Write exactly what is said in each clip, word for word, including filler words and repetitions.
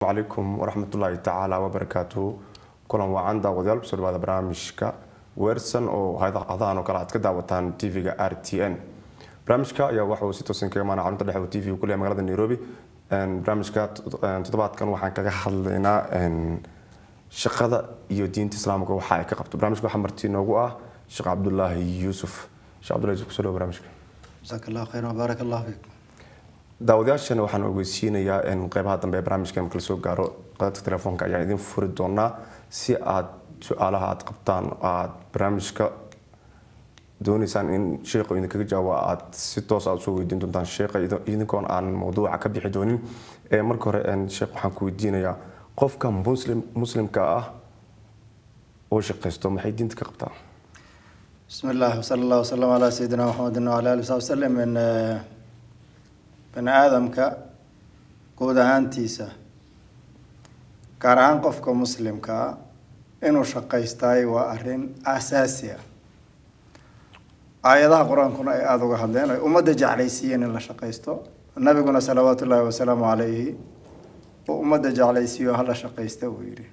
عليكم ورحمة الله تعالى وبركاته. كلنا وعند وذيال بسرعة هذا برامجك ورسن أو هذا أذان وكلات كده وتان تي في آر تي إن. برامجك يا واحد وستين كمان عن طريق التي في وكل مجال نيروبي. إن برامجك تطبعت كانوا وحنا كحلنا إن شقة يدين تسلامك وحاك قبت برامجك حمرتين وجوه شق عبد الله يوسف. شق عبد الله يوسف سلوا برامجك. جزاك الله خير وبارك الله فيك. daawadayaashana waxaan ogeysiinayaa in qaybaha dambe ee barnaamijka marka la soo gaaro qadadka telefoonka ayaa idin furi doonaa si aad su'aalaha aad qabtaan aad barnaamijka doonaysaan in sheekhu idinkaga jawaabo aad si toos ah u soo weydiin doontaan sheekha idinkoon aan mowduuca ka bixi doonin ee marka hore aan sheekh waxaan ku weydiinayaa qofka muslim muslimka ah oo shaqeysto maxay diinta ka qabtaa بسم الله وصلى الله وسلم على سيدنا محمد وعلى اله وصحبه وسلم من بني آدمك قود هانتيسا كارهان قفك مسلمك إنو شقيستاي وأرين أساسية آياتها قرآن كنا آذوك حدين أمد جعليسيين إلا شقيستو النبي قلنا صلوات الله وسلام عليه وأمد جعليسيو هلا شقيستو ويري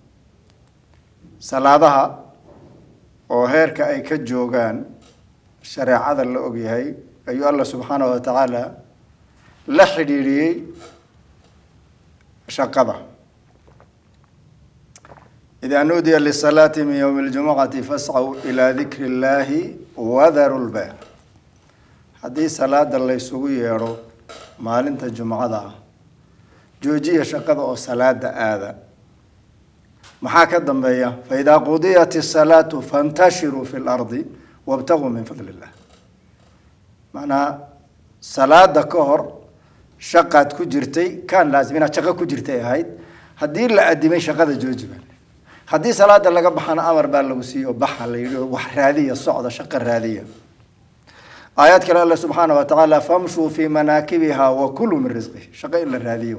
سلادها وهيرك أي كجوغان شريعة اللي أقيهي أيها الله سبحانه وتعالى la xiriiriyay shaqada إذا نودي للصلاة من يوم الجمعة فاسعوا إلى ذكر الله وذروا البيع هذه صلاة الله يسوي يرو مال أنت الجمعة جوجية شقة أو صلاة هذا محاكاة ضمبية فإذا قضيت الصلاة فانتشروا في الأرض وابتغوا من فضل الله معناها صلاة كهر شقة كجرتي كان لازم إنها شقة كجرتي هاي هدي اللي قدمي شقة جوجبا هدي صلاة اللي قبحنا أمر بالوسي وبحها اللي وحرادية الصعدة شقة الرادية آيات كلا الله سبحانه وتعالى فامشوا في مناكبها وكلوا من رزقه شقة إلا الرادية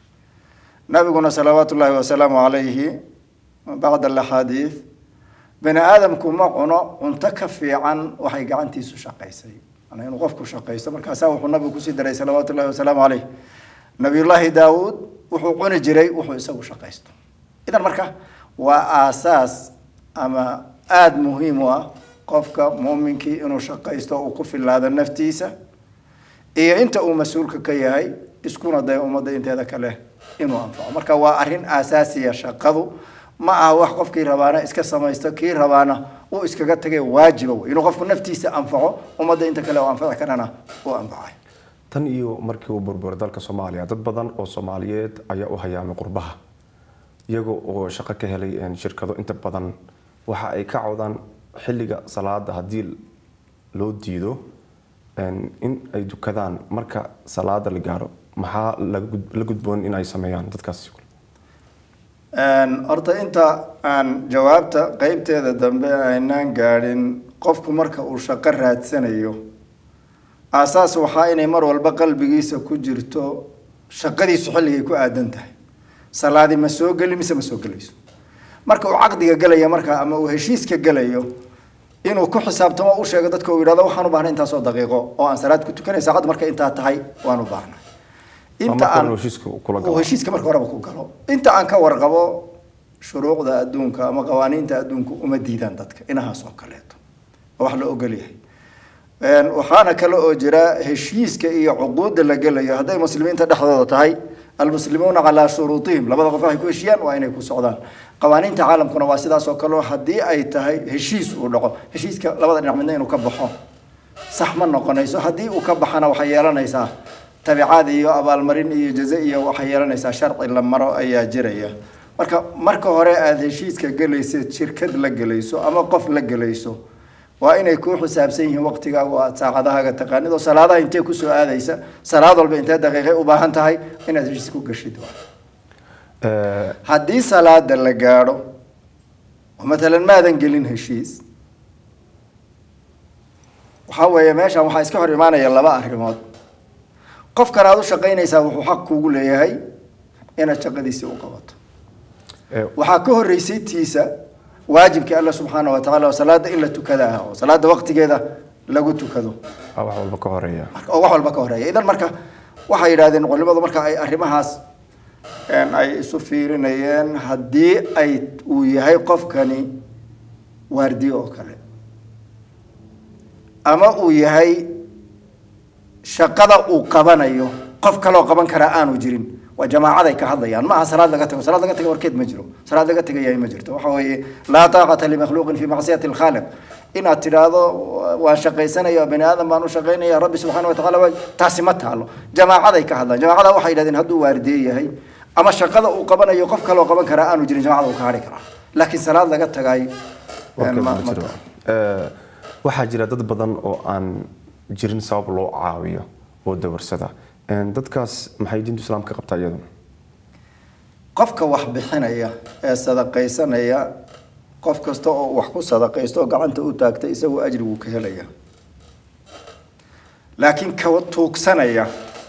نبينا صلوات الله وسلامه عليه بعد الحديث بني آدم كما قلنا انتكفي عن وحي عن تيسو شقة سيء أنا ينقفك شقيست مركا ساوح النبي كسي دري صلوات الله وسلام عليه نبي الله داود وحقون جري وحو يسوي شقيست إذا مركا وأساس أما آد مهم وقفك مؤمنك إنه شقيست وقف هذا النفتيسة إيه أنت أو مسؤولك كي هاي اسكون ضي أمضي أنت هذا كله إنه أنفع مركا وأرين أساسية شقضوا ما هو قفك ربانا إسك سمايست كي ربانا وإسك قد تجي واجبه إنه قفك نفتيسة أنفعه وما ده أنت كله أنفع كأنا وأنفعه. tan iyo markii uu burbur dalka Soomaaliya dad badan oo Soomaaliyeed ayaa u hayaamay qurbaha iyaga oo shaqo ka helay in shirkado inta badan waxa ay ka cawdaan xilliga salaada hadii loo diido in ay dukadaan marka salaada la gaaro maxaa la gudboon in ay sameeyaan dadkaas أن أرتا أنت عن جوابت قيبت هذا الدنب أنان قارن قفك مركا وشقر هاد سنة أساس وحاين مر والبقل بقيسة كجرتو شقدي سحلي يكو آدنته صلاة مسوق اللي مس مسوق ليس مركا وعقدي قليا مركا أما وهشيس كقليا إنه كل حساب تما وش قدرت كويرا ده وحنو بعدين أنت صوت دقيقة أو أن صلاة كنت كنا ساعات مركا أنت تهاي وأنا بعنا أنت عن وهشيس كمركا ورا بكو قالوا أنت عن كور قبو شروق ذا أدونك أما قوانين ذا أدونك ومديدان دتك إنها سوق ليته وحلا أقوليه وحنا كلا أجرا هشيس كأي عقود اللي قليا هذا المسلمين تدخلوا تهاي المسلمون على شروطهم لما ضغطوا هيكون شيئا وين يكون سعودان قوانين تعالم كنا واسدة سوق له حدي أي تهاي هشيس ولقى هشيس ك لما نعملنا إنه كبحه صح من نقنيسه حدي وكبحنا وحيرنا يسا تبعات يا أبا المرين جزائية وحيرنا يسا شرط إلا مرة أي جرية مركا مركا هراء هشيس كجليس شركة لجليسه أما قف لجليسه وإن يكون حساب سيه وقتك وساعدها تقانيد وصلاة أنت كسو هذا يسا صلاة البنت دقيقة وباهن تهاي إن تجلس كوكشيد هذه صلاة دلجارو ومثلا ماذا نقولين هشيس وحاول يمشي وحايسك حرمانة يلا بقى حرمات قف كرادو شقين يساوي حق وقول لي هاي أنا شقدي سوق قبض وحكوه الرئيسي تيسا واجب كالله سبحانه وتعالى وصلاة إلا تكذاها وصلاة وقت كذا لقوا تكذو أو حول بكهرية أو حول بكهرية إذا مركا waxay yiraahdeen culimadu marka ay arrimahaas een ay isu fiirinayeen haddii ay uu yahay qofkani waardiye oo kale ama uu yahay shaqada uu qabanayo qof kale oo qaban kara aanu jirin waa jamaacada ka hadlayaan ma aha salaad laga tago salaad laga tago warkeed ma jiro salaad laga tagay ma jirto waxa weeye la taaqata li makhluqin fi ma'siyati al khaliq in aad tiraahdo waan shaqaysanayaa bani aadam baan u shaqaynayaa rabbi subxaanahu wa ta'aala taasi ma taalo jamaacada ka hadlaan jamaacada waxay yiraahdeen hadduu waardiye yahay ama shaqada uu qabanayo qof kale oo qaban kara aanu jirin jamaacada uu ka hari karaa laakiin salaad laga tagay ma jiro ee waxa jira dad badan oo aan jirin sabab loo caawiyo oo dawarsada een dadkaas maxay diinta islaamka qabtaa iyadu qofka wax bixinaya ee sadaqaysanaya qof kasta oo wax ku sadaqaysto gacanta u taagtay isagu ajri uu ka helaya laakiin ka tuugsanaya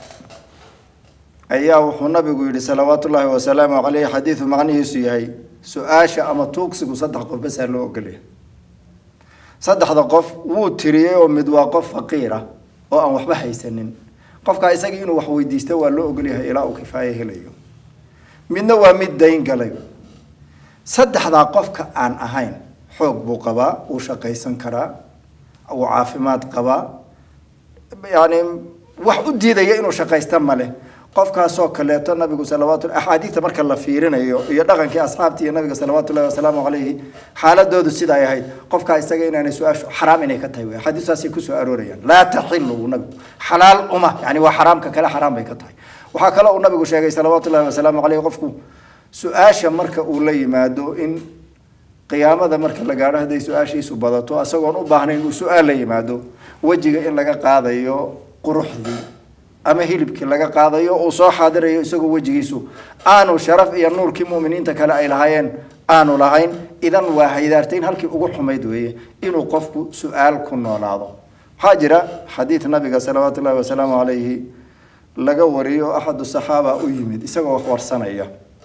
ayaa wuxuu nabigu yiri salawaatullaahi wa salaamu alayhi xadiisu macnihiisu yahay su'aasha ama tuugsigu saddex qof bas loo ogolay saddexda qof wuu tiriyay oo mid waa qof faqiir ah oo aan waxba haysanin qofka isaga inuu wax weydiisto waa loo ogolyahay ilaa uu kifaaya helayo midna waa mid dayn galay saddexda qofka aan ahayn xoog buu qabaa uu shaqaysan karaa uu caafimaad qabaa yaani wax u diidaya inuu shaqaysto male qofkaas oo kaleeto nabigu salawaatu ahadiita marka la fiirinayo iyo dhaqankii asxaabtii nabiga salawaatu wa salaamu alayhi xaaladoodu sida ay ahayd qofka isaga inaanay su'aashu xaraam inay ka tahay way xadiisaasi ku soo aroorayaan la tahillu nabigu xalaal uma yani waa xaraamka kale xaraam bay ka tahay waxa kale uu nabigu sheegay salawaatu wa salaamu alayhi qofku su'aasha marka uu la yimaado in qiyaamada marka la gaaro haday su'aashiisu badato asagoon u baahnayn uu su'aal la yimaado wajiga in laga qaadayo quruxdii ama hilibkii laga qaadayo oo soo xaadirayo isagoo wajigiisu aanu sharaf iyo nuurkii muuminiinta kale ay lahaayeen aanu lahayn idan waa haydaarteen halkii ugu xumayd weeye inuu qofku su'aal ku noolaado waxa jira xadiis nabiga salawaatu wa salaamu alayhi laga wariyo ahadu saxaaba u yimid isagoo wax warsanaya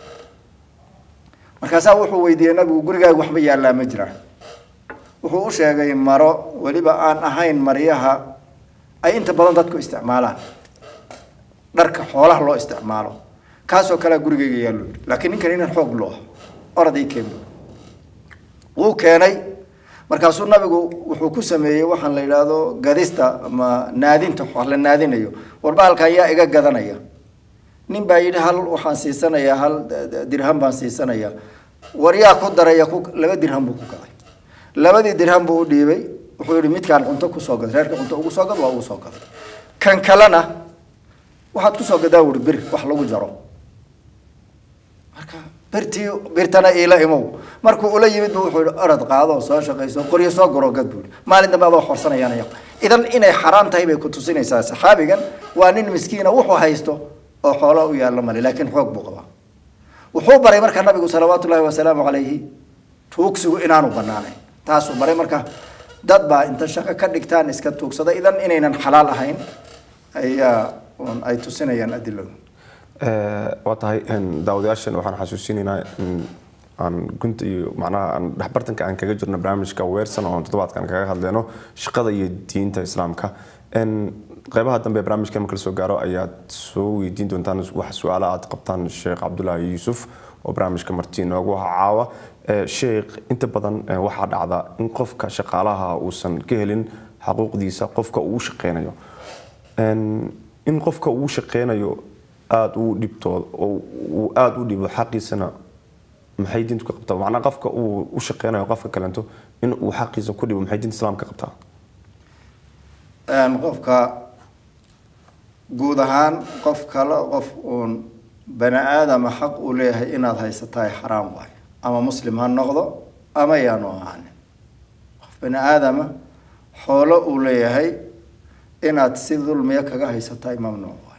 markaas wuxuu weydiiyay nabigu gurigaaga waxba yaala ma jira wuxuu u sheegay maro waliba aan ahayn mariyaha ay inta badan dadku isticmaalaan dharka xoolaha loo isticmaalo kaasoo kala gurigayga yaalo laakiin ninkan inaan xoog loo oraday keeno uu keenay markaasuu nabigu wuxuu ku sameeyay waxaan la yiraahdo gadista ama naadinta wax la naadinayo warba halkan yaa iga gadanaya nin baa yidhi hal waxaan siisanayaa hal dirham baan siisanayaa wariyaa ku daraya ku laba dirham buu ku gaday labadii dirham buu u dhiibay wuxuu yidhi midkaan cunto ku soo gad reerka cunto ugu soo gad waa uu soo gaday kan kalena waxaad ku soo gadaa wuri bir wax lagu jaro marka birtii birtana ila imow markuu ula yimid buu wuxuu orad qaado soo shaqayso qoriyo soo goro gad buu maalin dambe adoo xorsanayaan idan inay xaraam tahay bay ku tusinaysaa saxaabigan waa nin miskiina wuxuu haysto oo xoolo u yaala male laakiin xoog buu qabaa wuxuu baray marka nabigu salawaatu wa salaamu alayhi tuugsigu inaanu banaanayn taas uu baray marka dad baa inta shaqo ka dhigtaan iska tuugsada idan inaynan xalaal ahayn ayaa ay tusinayaan adiladu ee waa tahay daawadayaashan waxaan xasuusinaynaa aan gunta iyo macnaha aan dhaxbartanka aan kaga jirno barnaamijka weersan oo toddobaadkan kaga hadlayno shaqada iyo diinta islaamka in qaybaha dambe barnaamijka marka soo gaaro ayaad soo weydiin doontaan wax su'aalo aad qabtaan Sheekh Cabdullaahi Yuusuf oo barnaamijka martiin ugu caawa ee sheekh inta badan waxa dhacda in qofka shaqaalaha uusan ka helin xuquuqdiisa qofka uu shaqeynayo in qofka uu shaqeynayo aad uu dhibto oo uu aad u dhibo xaqiisana maxay diintu ka qabtaa macna qofka uu u shaqeynayo qofka kalanto in uu xaqiisa ku dhibo maxay diinta islaamka qabtaa aan qofka guud ahaan qof kale qof uun bani aadam xaq u leeyahay inaad haysataa xaraam waay ama muslim ha noqdo ama yaanu ahayn qof bani aadam xoolo u leeyahay inaad si dulmiya kaga haysataa mamnuuc waay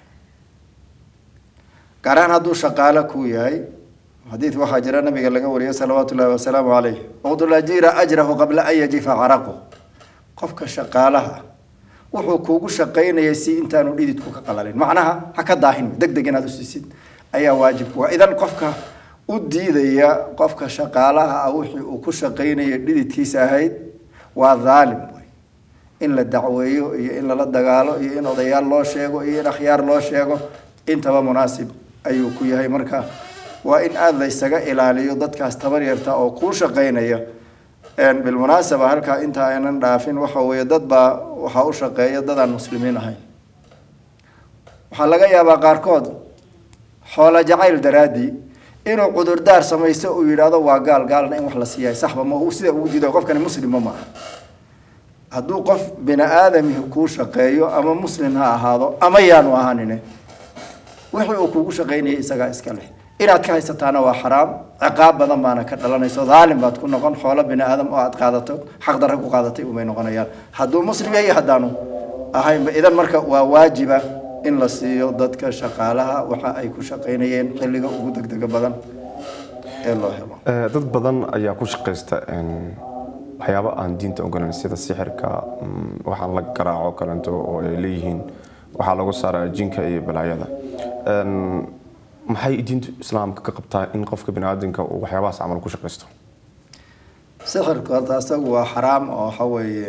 garan hadduu shaqaale ku yahay حديث واحد جرى النبي قال له ولي صلوات الله وسلامه عليه وضع الأجير أجره قبل أن يجف عرقه قفك شقالها وحكوك شقين يسي انت نريد تكوك قلالين معناها هكذا داهن دق دقنا هذا السيد أي واجب وإذا قفك ودي ذي قفك شقالها أو حكوك شقين يريد تيساهيد وظالم إن لا دعويه إن لا دقاله إن ضيال الله شيء إن أخيار الله شيء انت مناسب ayuu ku yahay. marka waa in aada la isaga ilaaliyo dadkaas tabar yarta oo kuu shaqaynaya. bilmunaasaba halkaa inta aynan dhaafin waxa weeye dad baa waxaa u shaqeeya dad aan muslimiin ahayn. waxaa laga yaabaa qaarkood xoola jacayl daraadii inuu cudurdaar samaysto uu yidhaahdo waa gaal, gaalna in wax la siiyahay saxba ma uu sida ugu diido qofkani muslima maaha. hadduu qof bini aadamihi kuu shaqeeyo ama muslim ha ahaado ama yaanu ahaanine wixii uu kugu shaqaynayay isagaa iska leh. inaad ka haysataana waa xaraam, ciqaab badan baana ka dhalanayso, dhaalim baad ku noqon. xoolo bini aadam oo aad qaadato xaq darro ku qaadatay umay noqonayaan hadduu muslim yahay haddaanu ahaynba. idan marka waa waajiba in la siiyo dadka shaqaalaha waxa ay ku shaqaynayeen xilliga ugu degdega badan ee loo helo. dad badan ayaa ku shaqaysta waxyaabo aan diinta ogolan sida sixirka, waxaan la garaaco kalanto oo ay leeyihiin waxaa lagu saaraa jinka iyo balaayada. maxay diinta islaamka ka qabtaa in qofka bini'aadamka uu waxyaabahaas camal ku shaqaysto? sixirku horta asagu waa xaraam oo waxa weeye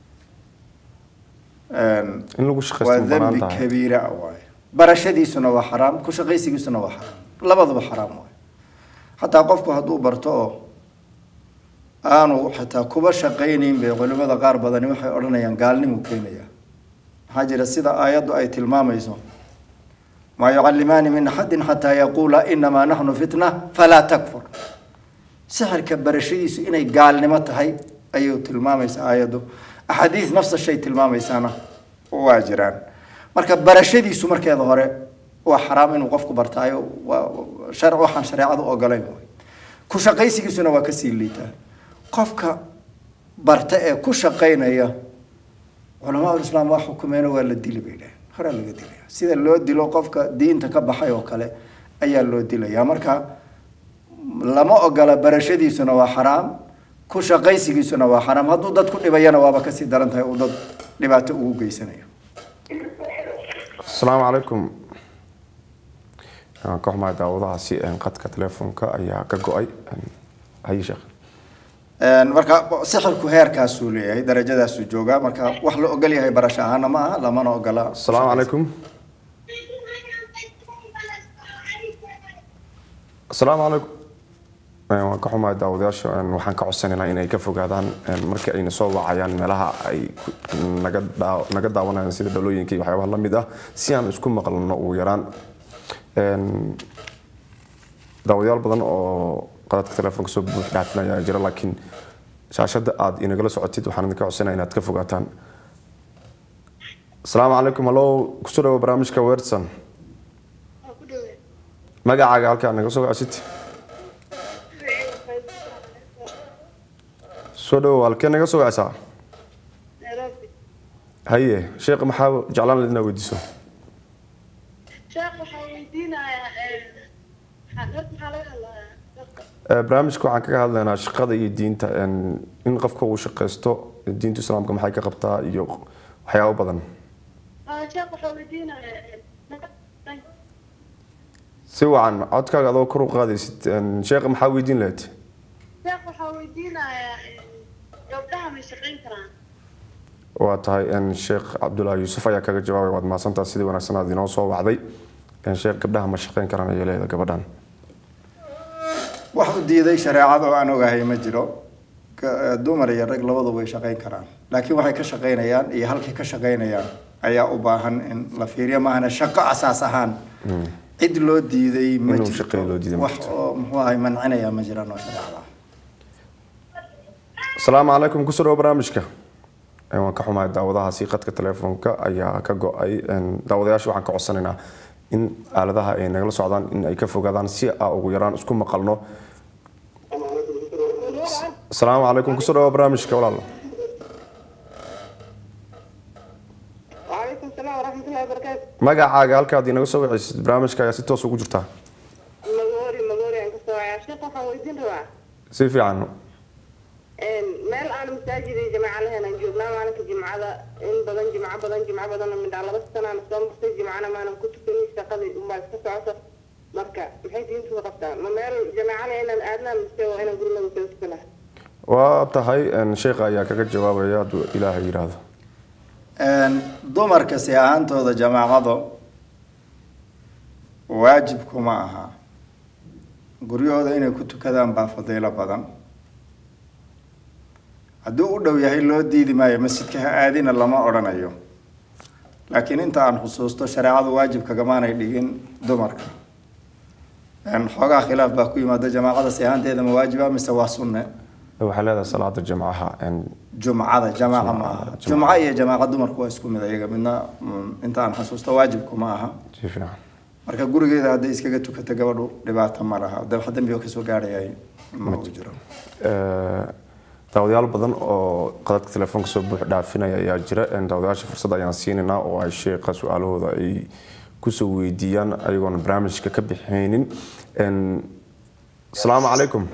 in lagu shaqaysto waa dambi kabiira waay. barashadiisuna waa xaraam, ku shaqaysigiisuna waa xaraam, labaduba xaraam waay. xataa qofku hadduu barto oo aanu xataa kuba shaqaynayn bay culimada qaar badani waxay odhanayaan gaalnimu keenaya. maxaa jira sida aayaddu ay tilmaamayso ما يعلمان من أحد حتى يقول إنما نحن فتنة فلا تكفر. سحر كبرشيس إني قال نمتهاي أيو تلماميس آيادو. أحاديث نفس الشيء تلماميس أنا واجران. مركب برشيس مركب ظهره وحرام إنه وقف برتايو وشرع وحن شريعة أو قليل. كوش قيسي كسنا وكسيل ليتا. قفك برتاء كوش قينا يا علماء الإسلام وحكمين ولا الدين بينه. hore laga dilaya sida loo dilo qofka diinta ka baxay oo kale ayaa loo dilaya. marka lama ogola barashadiisuna waa xaraam, ku shaqaysigiisuna waa xaraam. hadduu dad ku dhibayana waaba kasii daran tahay uu dad dhibaato ugu geysanayo. asalaamu calaykum. ka xumaa daawadahaasi qadka telefoonka ayaa ka go-ay. haye sheekh. marka sixirku heerkaasuu leeyahay, darajadaasuu joogaa. marka wax la ogol yahay barasho ahaana ma aha, lamana ogola. asalaamu calaykum. asalaamu calaykum. waan ka xumahay daawadayaasha, waxaan ka codsanaynaa inay ka fogaadaan marka ayna soo wacayaan meelaha ay naga naga daawanayaan sida dhalooyinka iyo waxyaabaha la mid ah, si aan isku maqlano ugu yaraan. daawadayaal badan oo qadadka telefoonka soo buux dhaafinaya jira, laakiin shaashada aad inagala socotid waxaan idinka codsanayaa inaad ka fogaataan. asalaamu calaykum. hallo, kusoo dhawo barnaamijka Weersan. magacaaga halkaa naga soo wacsid. soo dhawo, halkee naga soo wacsaa? haye sheekh, maxaa jeclaan lahayd inaad weydiiso? sheekh waxaan weydiinayaa barnaamijka waxaan kaga hadlaynaa shaqada iyo diinta, in qofka uu shaqaysto diinta islaamka maxay ka qabtaa iyo waxyaabo badan. si wacan codkaaga adoo kor u qaadaysid sheekh, maxaa weydiin lahayd? sheekh waxaan weydiinayaa gabdhaha ma shaqayn karaan? waa tahay sheekh cabdullaahi yuusuf ayaa kaga jawaabay. waad mahadsantahay, sidii wanaagsan aad inoo soo wacday. sheekh, gabdhaha ma shaqayn karaan ayay leedahay gabadhan. wax u diiday shareecada oo aan ogahay ma jiro. dumar iyo rag labaduba way shaqayn karaan, laakiin waxay ka shaqaynayaan iyo halkay ka shaqaynayaan ayaa u baahan in la fiiriyo. maahana shaqo asaas ahaan cid loo diiday ma jirto, wax oo muxuu ahay mancinaya ma jiraan oo shareecada. asalaamu calaykum. kusoo dhawo barnaamijka. waan ka xumahay daawadahaasi qadka telefoonka ayaa ka go-ay. daawadayaasha waxaan ka codsanaynaa in aaladaha ay nagala socdaan in ay ka fogaadaan si aa ugu yaraan isku maqalno. asalaamu calaykum. kusoo dhawo barnaamijka walaal. وعليكم السلام ورحمة الله وبركاته. magacaaga halkaad inaga soo wacaysid barnaamijka ayaa si toos ugu jirtaa. مغوري مغوري أنك سواء شيخ waxaan weydiin rabaa. si fiican. meel aan masaajid iyo jamaaca lahayn aan joognaa maalinka jimcada, in badan jimco badan jimco badan midhaa laba sanaan soo martay jimcana maanan ku tukanin, shaqadii unbaa iska socoto. marka maxay diintu qabtaa? ma meel jamaaca leh inaan aadnaa mise waa inaan guriga soo tukana? waa tahay sheekha ayaa kaga jawaabaya hadduu ilaahay yidhaahdo. dumarka si ahaantooda jamaacado waajibkuma aha guryahooda inay ku tukadaan baa fadiilo badan hadduu u dhow yahay loo diidi maayo masjidka ha aadina lama odhanayo laakiin inta aan xusuusto shareecadu waajibka gamaanay dhigin dumarka xoogaa khilaaf baa ku yimaada jamaacada si ahaanteeda ma waajiba mise waa sunne waxaa leedahay salaada jimcaha jumcada jamaaca ma aha jumca iyo jamaaca dumarku waa isku mid iyaga midna inta aan xusuusto waajibku ma aha si fiican marka gurigeeda hadday iskaga tukato gabadhu dhibaato ma laha dab dambi oo kasoo gaarayay ma jiro daawadayaal badan oo qadadka telefoonka soo buux dhaafinaya ayaa jira daawadayaasha fursad ayaan siinaynaa oo ay sheekha su'aalahooda ay kusoo weydiiyaan ayagoon barnaamijka ka bixaynin asalaamu calaykum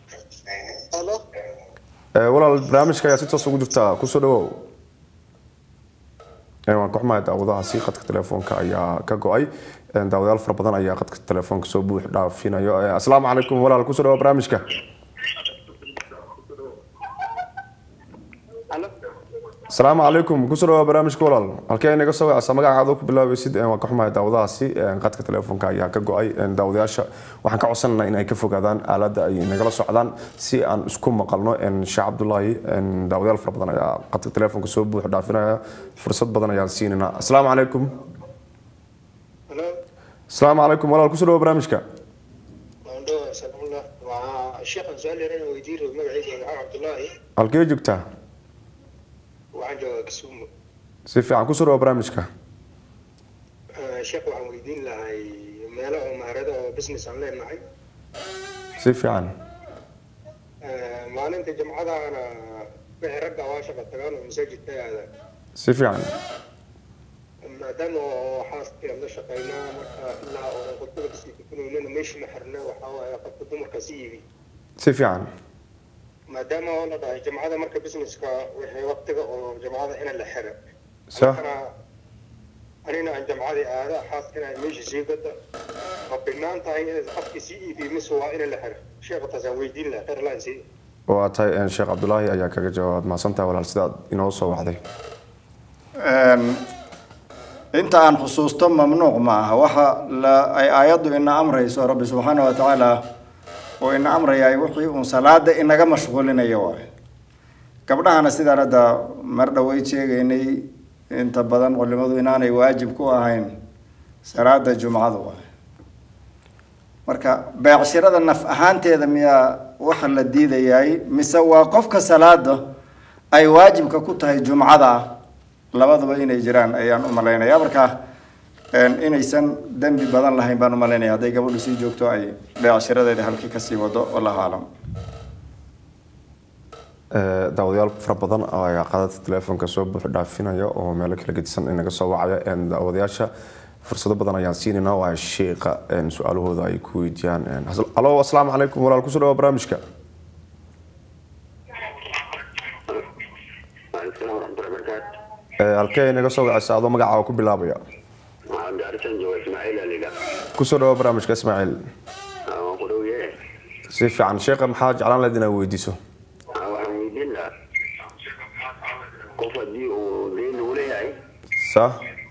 walaal barnaamijka ayaa si toos ugu jirtaa kusoo dhawow waan ka xumahay daawadahaasi qadka telefoonka ayaa ka go-ay daawadayaal fara badan ayaa qadka telefoonka soo buux dhaafinayo asalaamu calaykum walaal kusoo dhawow barnaamijka السلام عليكم كسر برامج كولال halkee inaga soo wacsa magacaada ku bilaabaysid waan ka xumahay daawadaasi qadka telefoonka ayaa ka go'ay daawadayaasha waxaan ka codsanaynaa in ay ka fogaadaan aalada ay nagala socdaan si aan isku maqalno in Sheekh Abdullaahi daawadayaal fara badan ayaa qadka telefoonka soo buux dhaafinaya fursad badan ayaan siinayna assalaamu calaykum assalaamu calaykum walaal ku soo barnaamijka الشيخ سؤال لي أنا ويدير magaciisa Sheekh Abdullaahi halkee joogtaa waxaan joogaa Kisumu si fiican ku soo barnaamijka sheekh waxaan weydiin lahay meelo oo maharada oo business aan leenahay si fiican maalinta jumcada ana wixii ragga waa shaqo tagaan oo masaajidka aadaan si fiican maadaama oo xaaskii aan la shaqeynaa marka ilaa oo qodobada kasii tukanayna meeshii ma xirna waxaa waaye qofka dumarka sii iibi si fiican maadaama oo la dhahay jamacada marka businesska wixii waqtiga oo jamacada in la xiro صح anina aan jamacada aada xaaskana meeshii sii gada qabinaan tahay qofkii sii iibi mise waa in la xiro sheekha taasaan weydiin lahaa khayr laan sii waa tahay Sheekh Abdullaahi ayaa kaga jawaab maasantaa walaal sidaad inoo soo wacday inta aan xusuusto mamnuuc ma aha waxa ay aayadu ina amrayso rabbi subxaanahu wa tacaala oo ina amrayay wixii uu salaada inaga mashquulinayo waa gabdhahana sidaan hadda mar dhaway sheegaynay inta badan culimadu inaanay waajib ku ahayn salaada jumcada waa marka beecshirada naf ahaanteeda miya waxa la diidayay mise waa qofka salaada ay waajibka ku tahay jumcada labaduba inay jiraan ayaan u maleynayaa marka inaysan dambi badan lahayn baan u maleynayaa hadday gabadhu sii joogto ay beecshiradeeda halkii kasii wado wallahu aclam daawadayaal fara badan ayaa qadadka telefoonka soo buux dhaafinaya oo meelo kala gedisan inaga soo wacaya daawadayaasha fursado badan ayaan siinaynaa waa sheekha su-aalahooda ay ku weydiiyaan alo assalaamu calaykum walaal kusoo dhawaad barnaamijka halkee inaga soo wacaysa adoo magacaaga ku bilaabaya kusoo dhawaad barnaamijka Ismaaciil si fiican sheekha maxaa jeclaan lahayd inaad weydiiso صح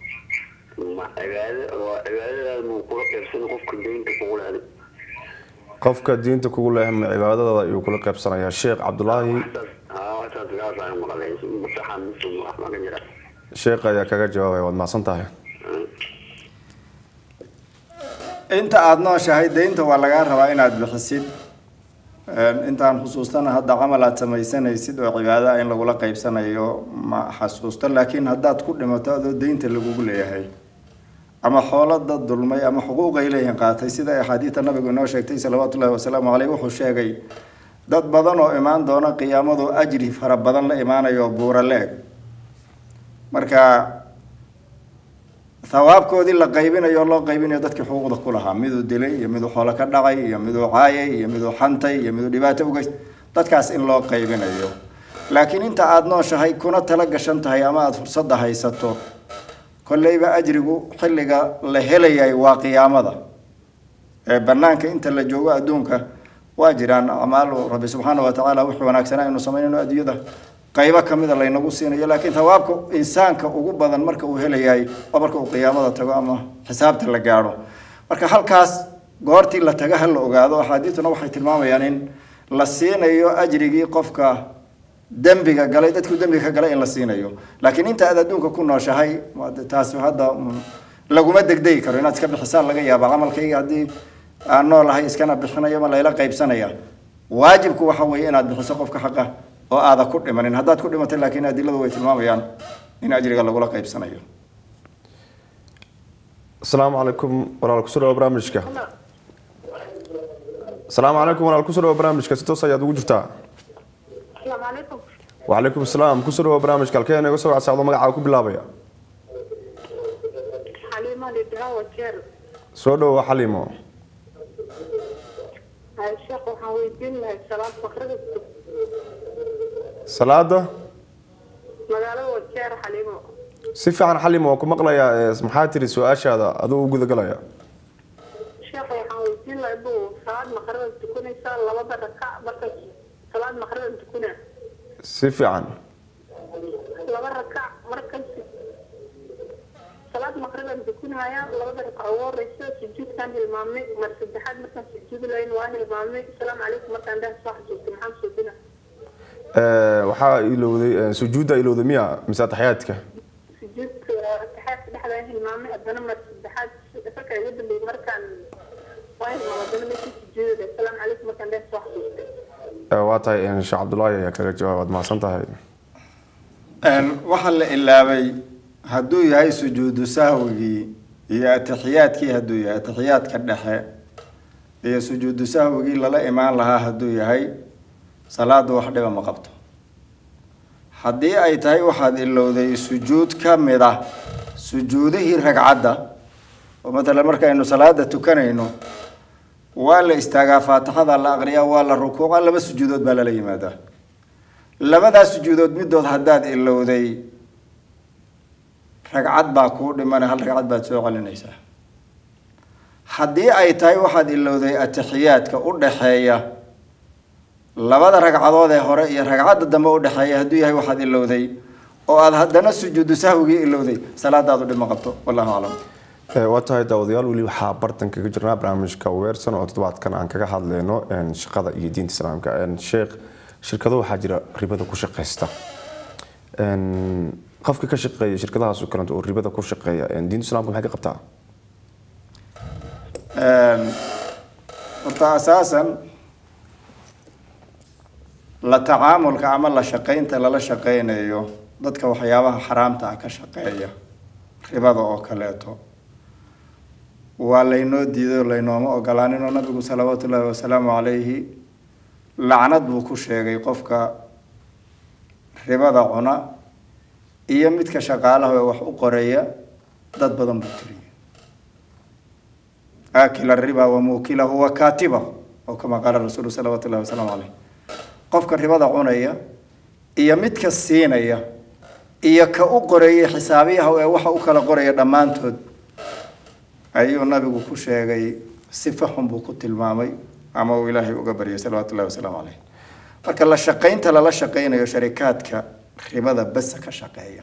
qofka diinta kugu leeyahay cibaadada ayuu kula qaybsanayaa Sheekh Abdullaahi Sheekh ayaa kaga jawaabay waad maasan tahay inta aad nooshahay deynta waa laga rabaa inaad bixisid intaan xusuustana hadda camal aad samaysanaysid oo cibaada in lagu la qaybsanayo ma xasuusto laakiin haddaad ku dhimato adoo deynta lagugu leeyahay ama xoolada dulmay ama xuquuq ay leeyihiin qaatay sida xadiidta nabigu inoo sheegtay salawaatu ullaahi wasalaamu calayhi wuxuu sheegay dad badan oo imaan doona qiyaamadu ajri fara badan la imaanayo buura leeg marka ثوابكودي لا قيبين يلا قيبين يدك حقوق كلها ميدو دلي يميدو xoolo ka dhacay yamido caayay yamido xantay yamido dhibaato u gays dadkaas in loo qaybinayo laakiin inta aad nooshahay kuna tala gashan tahay ama aad fursad haysato kullayba ajrigu xilliga la helayay waa qiyaamada ee banaanka inta la joogo adduunka waa jiraan amaal rabbi subhanahu wa ta'ala wuxuu wanaagsanaa inuu sameeyno adduunyada qayba kamida la inagu siinayo laakiin thawaabka insaanka ugu badan marka uu helayay marka uu qiyaamada tago ama xisaabta la gaaro marka halkaas goortii la taga hal la ogaado axaadiistuna waxay tilmaamayaan in la siinayo ajrigii qofka dembiga galay dadku dembiga ka galay in la siinayo laakiin inta aad adduunka ku nooshahay taasi hadda laguma degdegi karo inaad iska bixisaan laga yaabo camalkayga haddii aan noolahay iskana bixinayo ma layla qaybsanaya waajibku waxa weeye inaad bixiso qofka xaqa oo aada ku dhimanin haddaad ku dhimatay laakiin adiladu way tilmaamayaan in ajriga lagula qaybsanayo asalaamu calaykum walaal ku soo dhawo barnaamijka asalaamu calaykum walaal ku soo dhawo barnaamijka si toos ayaad ugu jirtaa السلام عليكم. وعليكم السلام كسر وبرامج كالكين يقصوا على سعود مقع وكب اللابية حليمة لدعاء وكير سودو وحليمو هاي الشيخ وحاويدين هاي الصلاة مخرجة صلاة مقالة وكير حليمة سيف عن حليمو وكم مقلا يا محاتر سؤال هذا أدو وجود قلايا الشيخ وحاويدين لأبو صلاة مخرجة تكون إنسان الله بركة بركة صلاة مخرجة تكون سيف عن لما ركع مركز صلاة مخرجة تكون هيا لما ركع أول رئيس سجود كان المامي مرسد حد مثلا سجود لين واحد المامي السلام عليكم مثلا ده صح سجود محمد سجودنا أه وحا إلو سجود إلو ذمية مسات حياتك سجود تحيات لحظة المامي أدنى مرسد حد فكر يود اللي مركان واحد ما أدنى ماشي سجود السلام عليكم مثلا ده صح سجود waatahay in sheekh Cabdullaahi ayaa kaga jawaab maasan tahay een waxa la ilaabay haduu yahay sujuudu sahwigi iyo ataxiyaadkii haduu yahay ataxiyaadka dhexe iyo sujuudu sahwigi lala imaan lahaa haduu yahay salaadu wax dhiba ma qabto hadii ay tahay waxaad ilowday sujuud kamida sujuudihii ragcadda oo midna marka aynu salaada tukanayno ولا استجاب فاتحة الله أغريا ولا ركوع ولا بس سجودات بلا لي ماذا لما ذا سجودات مدود حداد إلا وذي رقعات باكو لما نهال رقعات باتسوق على النساء حدي أي تاي واحد إلا وذي التحيات كأرد حياة لما ذا رقعات ذي هراء رقعات الدم أرد حياة هدي هاي واحد إلا وذي وهذا هدنا السجود سهوي إلا وذي صلاة هذا لما قبته والله أعلم watahay daawadayaal wali waxa bartan kaga jirnaa barnaamijka weersan oo toddobaadkan aan kaga hadlayno in shaqada iyo diinta islaamka in sheekh shirkado waxa jira ribada ku shaqeysta in qofka ka shaqeeya shirkadahaas oo kale oo ribada ku shaqeeya in diinta islaamka maxay ka qabtaa een horta asaasan la tacaamulka ama la shaqeynta lala shaqeynayo dadka waxyaabaha xaraamta ah ka shaqeeya ribada oo kaleeto waa laynoo diiday laynooma ogolaanin oo nabigu salawaatu ullaahi wasalaamu calayhi lacnad buu ku sheegay qofka ribada cuna iyo midka shaqaalaha ee wax u qoreeya dad badan buu tiriyay aakila riba wa muukilahu wa kaatibahu oo kama qaala rasuulu salawaatu ullaahi wasalaamu calayhi qofka ribada cunaya iyo midka siinaya iyo ka u qoreeyay xisaabiyaha ee waxa u kala qoraya dhamaantood ayuu nabigu ku sheegay sifa xun buu ku tilmaamay ama uu ilaahay uga bariyay salawaatu ullaahi wasalaamu calayhi marka la shaqeynta lala shaqeynayo sharikaadka ribada bas ka shaqeeya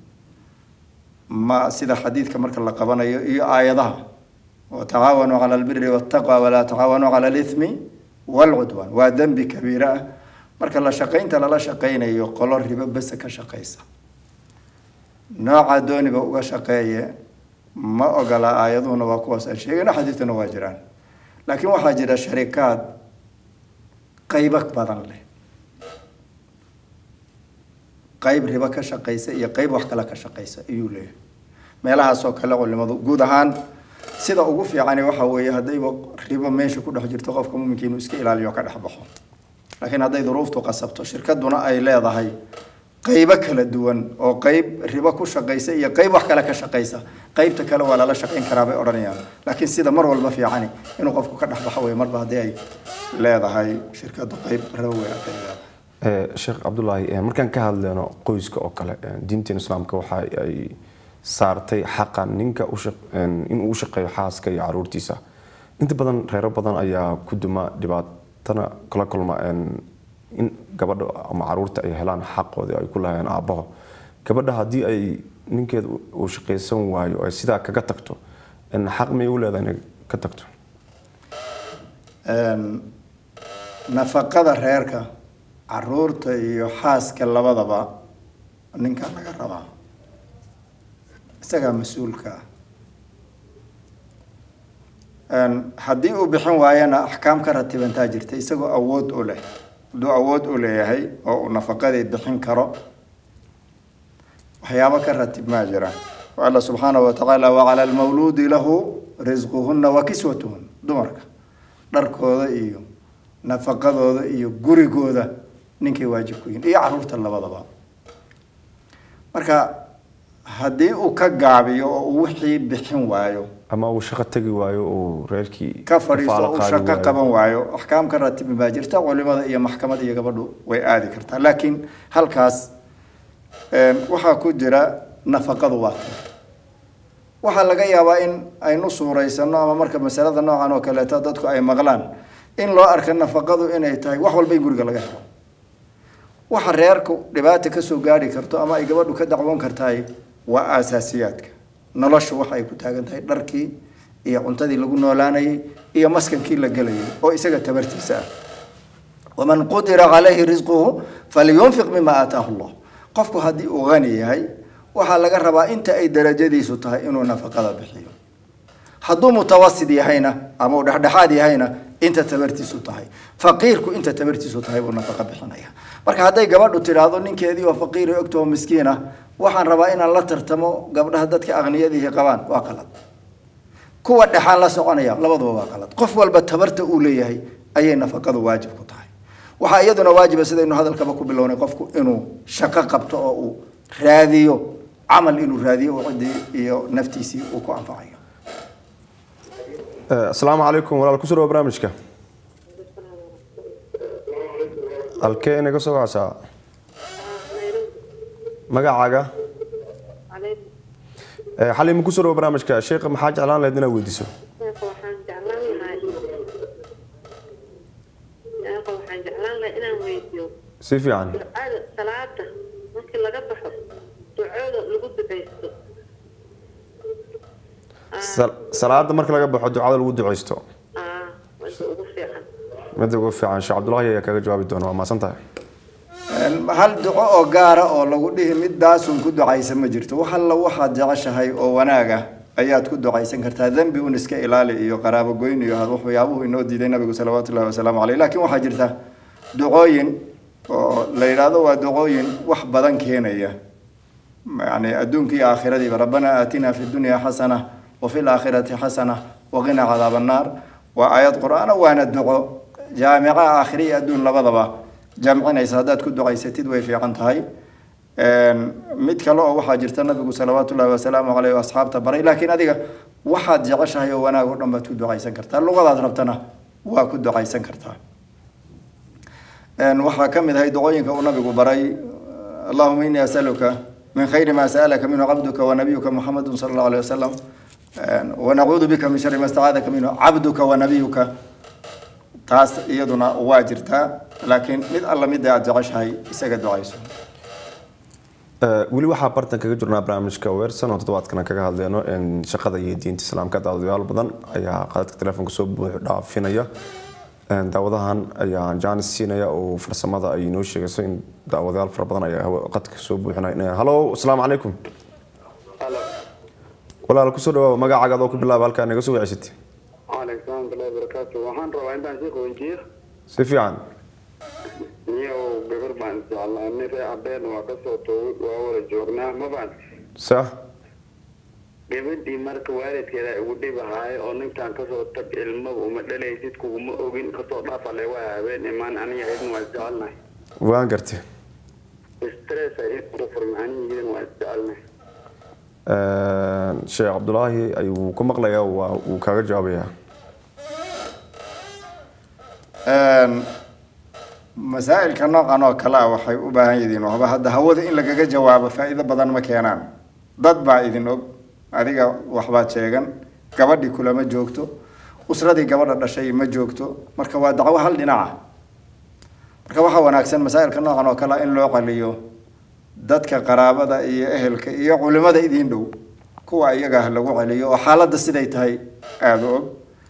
ma sida xadiidka marka la qabanayo iyo aayadaha wa tacaawanu cala albirri wattaqwa wala tacaawanu cala alithmi walcudwan waa dembi kabiira ah marka la shaqeynta lala shaqeynayo qolo ribo bas ka shaqeysa nooca dooniba uga shaqeeye ما أقول آياتنا وقوس الشيء حديثنا واجران لكن واحد شركات قيبك بدن له قيب ربك شقيسة يا قيب وحكلك شقيسة يولي ما لها سوق هلا ولا مضو جودهان سيدا أوقف يعني وحوي هذا ربا ماشي كل حجر تقفكم ممكن يسكيل على اليوكا حبهم لكن هذا ظروف تقصبته شركات دون أي لا ضهي قيب كلا دوان أو قيب ربا كل شقيسة يا قيب وحكلك شقيسة قيب تكلا ولا لا شقين كرابة أورانيا لكن سيدا مرة والله في يعني إنه قفكم كده حبحوي مرة هذه لا ضهي شركات قيب روي sheekh Cabdullaahi markaan ka hadlayno qoyska oo kale diinta islaamka waxa ay saartay xaqa ninka in uu shaqeeyo xaaska iyo caruurtiisa inta badan reero badan ayaa ku duma dhibaatana kala kulma in gabadha ama caruurta ay helaan xaqooda ay ku lahayn aabaha gabadha hadii ay ninkeed uu shaqeysan waayo ay sida kaga tagto in xaq may u leedahay ka tagto nafaqada reerka caruurta iyo xaaska labadaba ninka laga rabaa isagaa mas-uulka ah haddii uu bixin waayana axkaam ka ratibantaa jirta isagoo awood u leh hadduu awood u leeyahay oo uu nafaqadii bixin karo waxyaabo ka ratib maa jira alla subxaanahu watacaala wacala almawluudi lahu risquhuna wa kiswatuhun dumarka dharkooda iyo nafaqadooda iyo gurigooda ninkay waajib ku yihiin iyo caruurta labadaba marka haddii uu ka gaabiyo oo uu wixii bixin waayo ama uu shaqo tagi waayo oo reerkii ka fadhiisto uu shaqo qaban waayo axkaam ka ratibi baa jirta culimada iyo maxkamada iyo gabadhu way aadi kartaa laakiin halkaas waxaa ku jira nafaqadu waa tan waxaa laga yaabaa in aynu suuraysano ama marka masalada noocan oo kaleeta dadku ay maqlaan in loo arka nafaqadu inay tahay wax walba in guriga laga helo waxa reerku dhibaata kasoo gaari karto ama ay gabadhu ka dacwoon kartahay waa aasaasiyaadka noloshu waxa ay ku taagan tahay dharkii iyo cuntadii lagu noolaanayay iyo maskankii la gelayay oo isaga tabartiisa ah waman qudira calayhi risquhu falyunfiq mima aataahu allah qofku haddii uu qani yahay waxaa laga rabaa inta ay darajadiisu tahay inuu nafaqada bixiyo hadduu mutawasid yahayna ama uu dhexdhexaad yahayna inta tabartiisu tahay faqiirku inta tabartiisu tahay buu nafaqa bixinaya marka hadday gabadhu tidhaahdo ninkeedii oo faqiir iyo ogtoo miskiin ah waxaan rabaa inaan la tartamo gabdhaha dadka aqniyadihi qabaan waa qalad kuwa dhexaan la soconaya labaduba waa qalad qof walba tabarta uu leeyahay ayay nafaqadu waajib ku tahay waxaa iyaduna waajiba sidaynu hadalkaba ku bilownay qofku inuu shaqo qabto oo uu raadiyo camal inuu raadiyo oo cidii iyo naftiisii uu ku anfacayo السلام عليكم ولا الكسر وبرامجك الكين قصو عسى مقعقة حالي مكسر وبرامجك الشيخ محاج علان لدينا ويديسو سيفي عن صلاة ممكن لقبحه تعود لقد بيستو salaada marka laga baxo ducada lagu duceysto ah wada ugu fiican mid ugu fiican Sheekh Abdullahi ayaa kaga jawaabi doona waa maasantahay hal duco oo gaar ah oo lagu dhihi midaas uu ku ducaysan ma jirto waxa la waxa jeceshahay oo wanaaga ayaad ku ducaysan kartaa dambi uu iska ilaali iyo qaraabo goyn iyo hada waxyaabuhu inoo diiday nabiga sallallahu alayhi wasallam alayhi laakiin waxa jirta ducooyin oo la yiraahdo waa ducooyin wax badan keenaya yani adduunka iyo aakhirada rabbana aatina fi dunya hasana وفي الآخرة حسنة وقنا عذاب النار وآيات قرآن وانا الدعاء جامعة آخرية دون لبضبة جمعنا إسادات كدو غيستيد ويفي عنتهاي ميت كالو وحاجرت النبي صلوات الله وسلامه عليه وأصحاب تبري لكن هذه واحد جعشها يوانا قرن بتكدو غيسن كرتا اللغة ربطنا وكدو غيسن كرتا وحا كم هاي دعوين كونبي بري اللهم إني أسألك من خير ما سألك منه عبدك ونبيك محمد صلى الله عليه وسلم ونعوذ بك من شر ما استعاذك منه عبدك ونبيك تاس يدنا واجرتا لكن مد الله مد أجعش هاي يسجد دعيسو weli waxaa bartan kaga jirnaa barnaamijka weersan oo toddobaadkan kaga hadlayno in shaqada iyo diinta islaamka daawadayaal badan ayaa qadadka telefoonka soo buux dhaafinaya daawadahan ayaa jaanis siinaya oo farsamada ay inoo sheegayso in daawadayaal fara badan ayaa qadka soo buuxinaya hallo assalaamu calaykum walaal ku soo dhawaad magacaaga oo ku bilaab halka naga soo wacaysid عليكم الله وبركاته وحن روى عندنا شيء كونجير si fiican نيو بغير ما إن شاء الله نفع عبين وقصة طول وأول جورنا ما بعد صح قبل دي مرك وارد كذا ودي بهاي أو نكتان كسر تك علم ومدلل يزيد كوم أوجين كسر ضعف على وعي بين إيمان أنا يعيد وزعلنا waan gartay استرس يعيد كفر معني يعيد وزعلنا Sheekh Abdullahi ayuu ku maqlayaa waa uu kaga jawaabayaa een masaa'ilka noocan oo kala waxay u baahan yihiin waxba hadda hawada in lagaga jawaabo faa'iido badan ma keenaan dad baa idin og adiga waxba sheegan gabadhi kulama joogto usradii gabadha dhashay ma joogto marka waa dacwo hal dhinaca marka waxa wanaagsan masaa'ilka noocan oo kala in loo qaliyo dadka qaraabada iyo ehelka iyo culimada idin dhow kuwa iyaga lagu celiyo oo xaaladda siday tahay aad og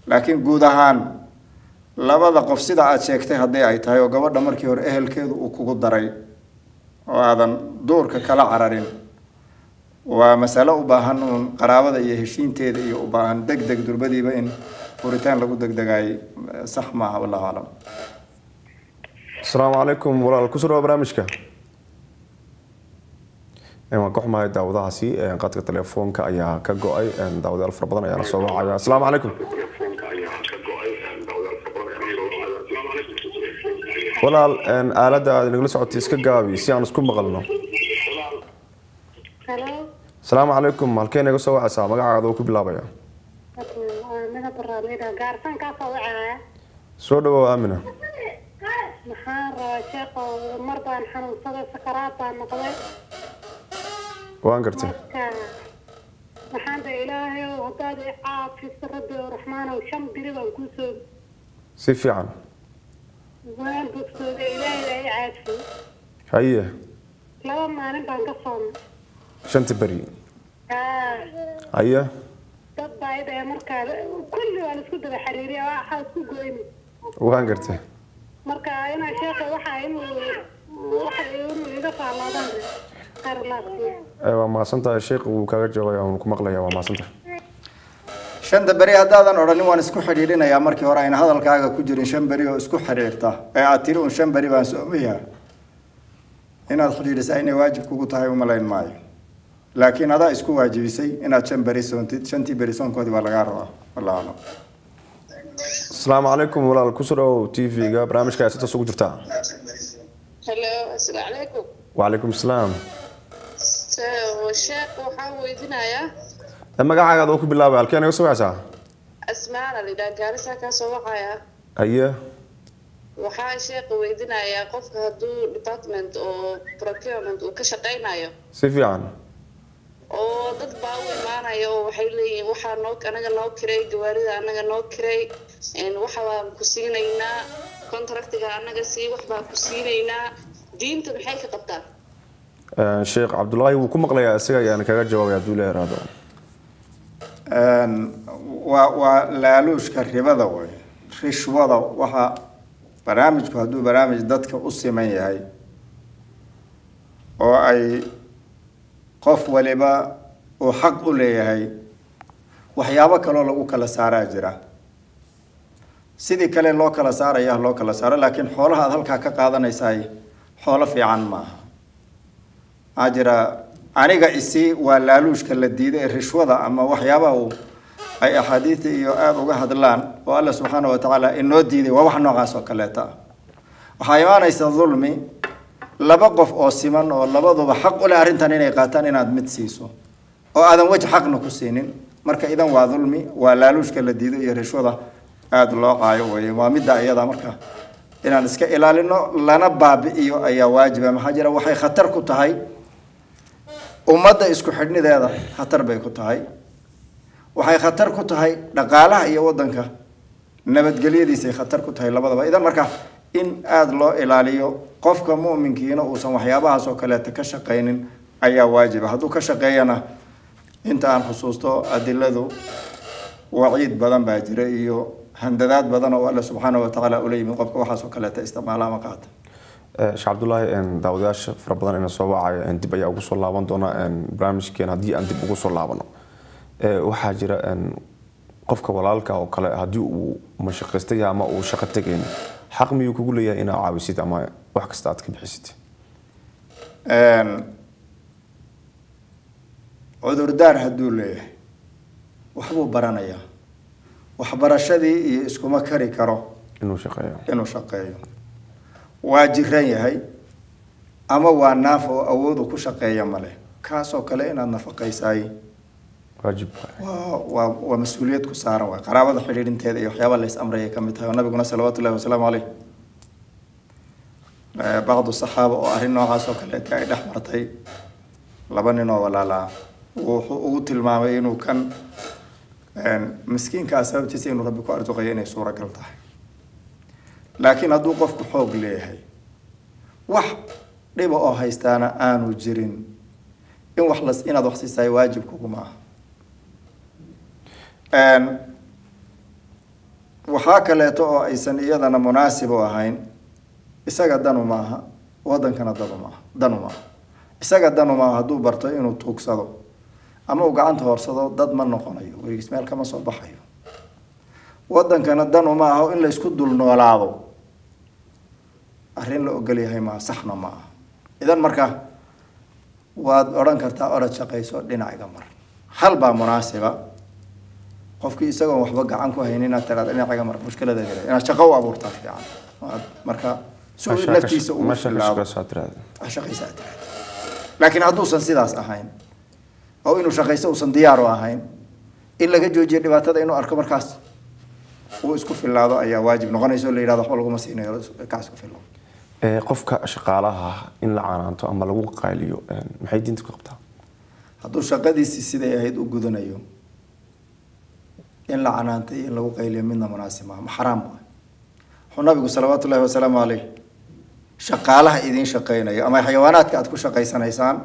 laakiin guud ahaan labada qof sida aad sheegtay haddii ay tahay oo gabadha markii hore ehelkeedu uu kugu daray oo aadan duurka kala cararin waa masalo u baahan uun qaraabada iyo heshiinteeda iyo u baahan deg deg durbadiiba in furitaan lagu degdegaayay sax maaha wallahu aclam. asalaamu calaykum walaal ku soo barnaamijka waan ka xumahay daawadahaasi qadka telefoonka ayaa ka go-ay daawadayaal fara badan ayaana soo wacaya. asalaamu calaykum walaal aaladda aad inagala socotay iska gaabi si aan isku maqalno. asalaamu calaykum halkee naga soo wacaysaa magacaada oo ku bilaabaya. soo dhawow aamina. maxaan rabaa sheekho mar baan xanuunsaday sakaraad baan noqday. waan gartay. maxaan da ilaahay oo haddaad i caafiso rabbi oo raxmaanow shan biri baan kuu soo. si fiican. waan bogsooday ilaahay i caafiyey. haye. laba maalin baan ka soomay. shanta beri. haye. dad baa idaya markaa kulli waan isku daba xiriiriya waxaa isku goyni. waan gartay. marka inaa sheekha waxaa inuu waxa inuu iga faalaadaan qaar laafsiya. waa mahadsantahay sheekh wuu kaaga jawaabay aan ku maqlayaa waa mahadsantahay. shanta beri haddaadan odhanin waan isku xidhiidhinayaa markii hore ayna hadalkaaga ku jirin shan beri oo isku xidhiirta ee aad tiri un shan beri baan soomayaa inaad xidhiidhisaa inay waajib kugu tahay umalayn maayo laakiin adaa isku waajibisay inaad shan beri soontid shantii beri soonkoodii waa lagaa rabaa wallahu aclam. asalaamu calaykum walaal ku soo dhawow t v-ga barnaamijka aad si toos ugu jirtaa. hello asalaamu calaykum. wacalaykum asalaam. sheekh waxaan weydiinayaa magacaaga oo ku bilaabay halkee naga soo wacaysaa. asmaana lidhaa gaarisa kaa soo wacaya. haye. waxaa sheekha weydiinayaa qofka hadduu department oo procurement uu ka shaqaynayo si fiican oo dad baa u imaanaya oo waxay leeyihiin waxaa noo anaga noo kiray gawaarida anaga noo kiray waxa baan ku siinaynaa contractiga anaga sii wax baan ku siinaynaa diinta maxay ka qabtaa. sheekh cabdullaahi wuu ku maqlayaa isaga ayaan kaga jawaabaya hadduu la yaraado. waa waa laaluushka ribada way rishwada waxa barnaamijku hadduu barnaamij dadka u siman yahay oo ay qof waliba uu xaq u leeyahay waxyaabo kaloo lagu kala saaraa jira sidii kale loo kala saaraya loo kala saaro laakiin xoolaha aad halkaa ka qaadanaysaay xoolo fiican maaha maxaa jira aniga isi waa laaluushka la diiday ee rishwada ama waxyaabaha uu ay axaadiida iyo aada uga hadlaan oo alla subxaana wa tacaala inoo diiday waa wax noocaas oo kaleeta ah waxaa imaanaysa dulmi laba qof oo siman oo labaduba xaq u leh arrintan inay qaataan inaad mid siiso oo aadan weji xaqna ku siinin marka idan waa dulmi waa laaluushka la diiday iyo rishwada aada loo qaayo weeye waa midda iyada marka inaan iska ilaalino lana baabi'iyo ayaa waajiba maxaa jira waxay khatar ku tahay ummadda isku xidhnideeda khatar bay ku tahay waxay khatar ku tahay dhaqaalaha iyo waddanka nabadgelyadiisay khatar ku tahay labadaba idan marka in aada loo ilaaliyo qofka mu'minkiina uusan waxyaabahaas oo kaleeta ka shaqaynin ayaa waajiba hadduu ka shaqeeyana inta aan xusuusto adiladu waciid badan baa jira iyo handadaad badan oo alla subxaana wa tacaala ula yimid qofka waxaas oo kaleeta isticmaala ama qaata. sheekh cabdullaahi daawadayaasha fara badan ina soo wacaya dib ayaa ugu soo laaban doona barnaamijkeena haddii aan dib ugu soo laabano waxaa jira qofka walaalka oo kale haddii uu mashaqaysta yahay ama uu shaqo tegayn xaq miyuu kugu leeyahay inaad caawisid ama wax kasta aad ka bixisid. cudurdaar hadduu leeyahay waxbuu baranayaa waxbarashadii iyo iskuma kari karo inuu shaqeeyo inuu shaqeeyo waa jiran yahay ama waa naaf oo awoodu ku shaqeeya male kaasoo kale inaad nafaqaysaay واجب ومسؤوليات كسارة وقرابة حريرين تهذا يحيى الله يسأمر يكمل تها والنبي قلنا صلوات الله وسلام عليه بعض الصحابة وأهلنا عاصوا كلا كائد أحمرتي لبننا ولا لا وقتل ما بينه كان مسكين كاسب تسين ربك أرزقيني سورة قلتها لكن أدوق في حوق ليه وح ربا أو هيستانا آنو جرين إن وحلص إن أدوق سيساي واجب كوكما waxaa kaleeto oo aysan iyadana munaasib u ahayn isaga danu maaha wadankana danu maaha danu maaha isaga danu maaha hadduu barto inuu tuugsado ama uu gacanta horsado dad ma noqonayo weligiis meel kama soo baxayo wadankana danu maaha in la isku dul noolaado arrin la ogol yahay ma saxna maaha idan marka waad odhan kartaa orod shaqayso dhinaciga mar hal baa munaasiba qofkii isagoon waxba gacan ku haynin inaad tiraahdo dhinaciga mar mushkilada jira inaad shaqo u abuurtaa fiican marka suu naftiisa uu filaado shaqaysa tiraahdo laakiin hadduusan sidaas ahayn oo inuu shaqayso uusan diyaar u ahayn in laga joojiyo dhibaatada inuu arko markaas uu isku filaado ayaa waajib noqonaysa oo la yiraahdo waxba laguma siinayo kaas ku filaado ee qofka shaqaalaha in la canaanto ama lagu qaaliyo maxay diintu ka qabtaa hadduu shaqadiisi siday ahayd u gudanayo in la canaantay in lagu qayliyo midna munaasib ma xaraam ah wuxuu nabigu salawaatu ullaahi wasalaamu calayh shaqaalaha idin shaqaynayo ama xayawaanaadka aad ku shaqaysanaysaan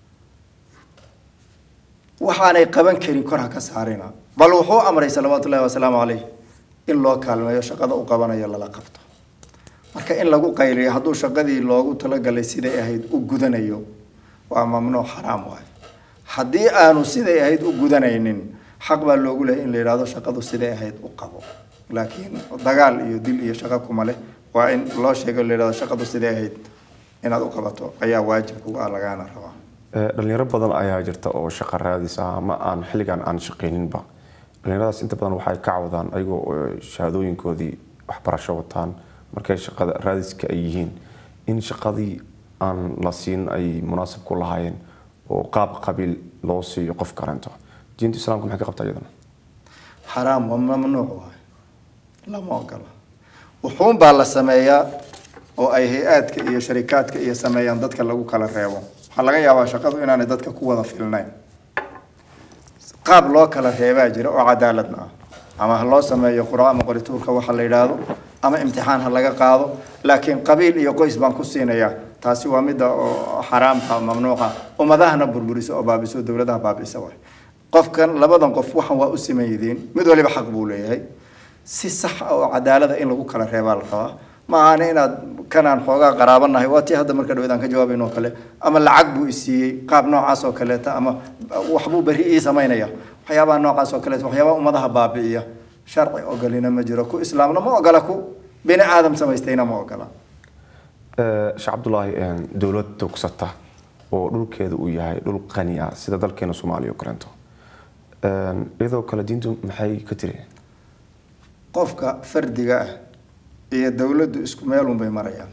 waxaanay qaban karin kor ha ka saarina bal wuxuu amray salawaatu ullaahi wasalaamu calayh in loo kaalmeeyo shaqada u qabanayo lala qabto marka in lagu qayliyo hadduu shaqadii loogu talagalay siday ahayd u gudanayo waa mamnuuc xaraam waay haddii aanu siday ahayd u gudanaynin xaq baa loogu leeyahay in la yiraahdo shaqadu siday ahayd u qabo laakiin dagaal iyo dil iyo shaqo kuma leh waa in loo sheego la yiraahdo shaqadu siday ahayd inaad u qabato ayaa waajib kuga lagaana rabaa dhalinyaro badan ayaa jirta oo shaqo raadis ah ama aan xilligan aan shaqeyninba dhalinyaradaas inta badan waxay ka cawdaan ayagoo shahaadooyinkoodii waxbarasho wataan markay shaqada raadiska ay yihiin in shaqadii aan la siin ay munaasib ku lahaayeen oo qaab qabiil loo siiyo qof karanto diinta islaamka maxay ka qabtaa iyadana xaraam waa mamnuuc waay lama ogola wuxuun baa la sameeyaa oo ay hay-aadka iyo sharikaadka iyo sameeyaan dadka lagu kala reebo waxaa laga yaabaa shaqadu inaanay dadka ku wada filnayn qaab loo kala reebaa jira oo cadaaladna ah ama ha loo sameeyo qura ama qorituurka waxa la yiraahdo ama imtixaan ha laga qaado laakiin qabiil iyo qoys baan ku siinayaa taasi waa mid oo xaraamta mamnuuca umadahana burburiso oo baabiso dawladaha baabisa way qofkan labadan qof waxan waa u simeeyeen mid waliba xaq buu leeyahay si sax ah oo cadaalad in lagu kala reebaa la qabaa ma ahan inaad kanaan xoogaa qaraabanahay waa tii hadda marka dhaweydaan ka jawaabayno kale ama lacag buu isiiyay qaab noocaas oo kale ta ama waxbuu bari ii sameynaya waxyaabaha noocaas oo kale waxyaabaha umadaha baabi'iya sharci ogolina ma jiro ku islaamna ma ogola ku bini aadam samaystayna ma ogola sheekh cabdullaahi dowlad tugsata oo dhulkeedu uu yahay dhul qani ah sida dalkeena Soomaaliya oo kaleeto iyadoo kala diintu maxay ka tiri qofka fardiga ah iyo dawladdu isku meel un bay marayaan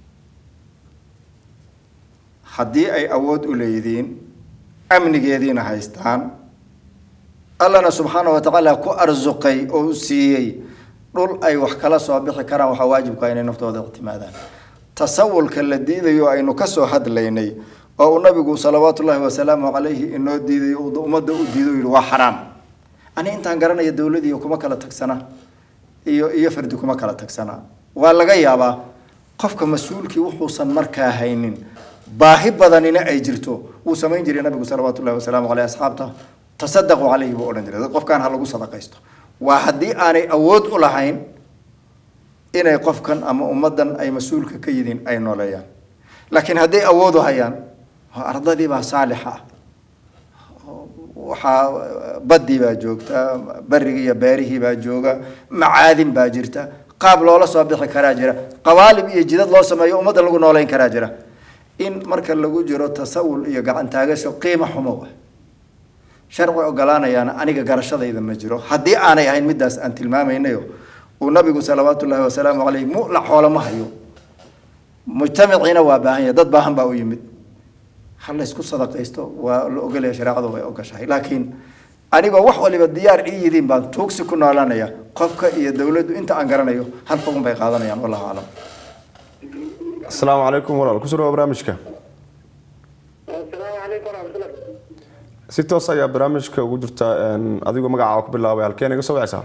haddii ay awood u leeyihiin amnigeediina haystaan allana subxaanahu wa tacaala ku arsuqay oo siiyey dhul ay wax kala soo bixi karaan waxaa waajibka inay naftooda ictimaadaan tasawulka la diidayo aynu ka soo hadlaynay oo uu nabigu salawaatullaahi wasalaamu calayhi inoo diiday oo ummadda u diido yidhi waa xaraam ani intaan garanaya dawladii kuma kala tagsana iyo iyo fardi kuma kala tagsana waa laga yaabaa qofka mas'uulkii wuxuusan markaa haynin baahi badanina ay jirto uu samayn jiray nabigu salawaatullaahi wasalaamu calayhi asxaabta tasaddaqu calayhi buu odhan jiray qofkaan ha lagu sadaqaysto waa haddii aanay awood u lahayn inay qofkan ama ummadan ay mas-uulka ka yihiin ay nooleeyaan laakiin hadday awood u hayaan ardadii baa saalixa ah waxaa badii baa joogta barigii iyo beerihii baa jooga macaadin baa jirta qaab loola soo bixi karaa jira qawaalib iyo jidad loo sameeyo ummadda lagu nooleyn karaa jira in marka lagu jiro tasawul iyo gacan taagasho qiimo xumo ah sharci ogolaanayana aniga garashadayda ma jiro haddii aanay ahayn midaas aan tilmaamaynayo uu nabigu salawaatullaahi wasalaamu calayhi mu la xoolo ma hayo mujtamaciina waa baahan yahay dad baahan baa u yimid hal isku sadaqaysto waa la ogolaya shariicadu way ogashahay laakiin anigoo wax waliba diyaar ii yidiin baan tuugsi ku noolaanaya qofka iyo dawladdu inta aan garanayo hal xugun bay qaadanayaan wallahu aclam السلام عليكم ورحمة الله كسر برامجك السلام عليكم ورحمة الله ستة صايا برامجك وجرت أديكم مقعد بالله ويالكين يقصوا عسى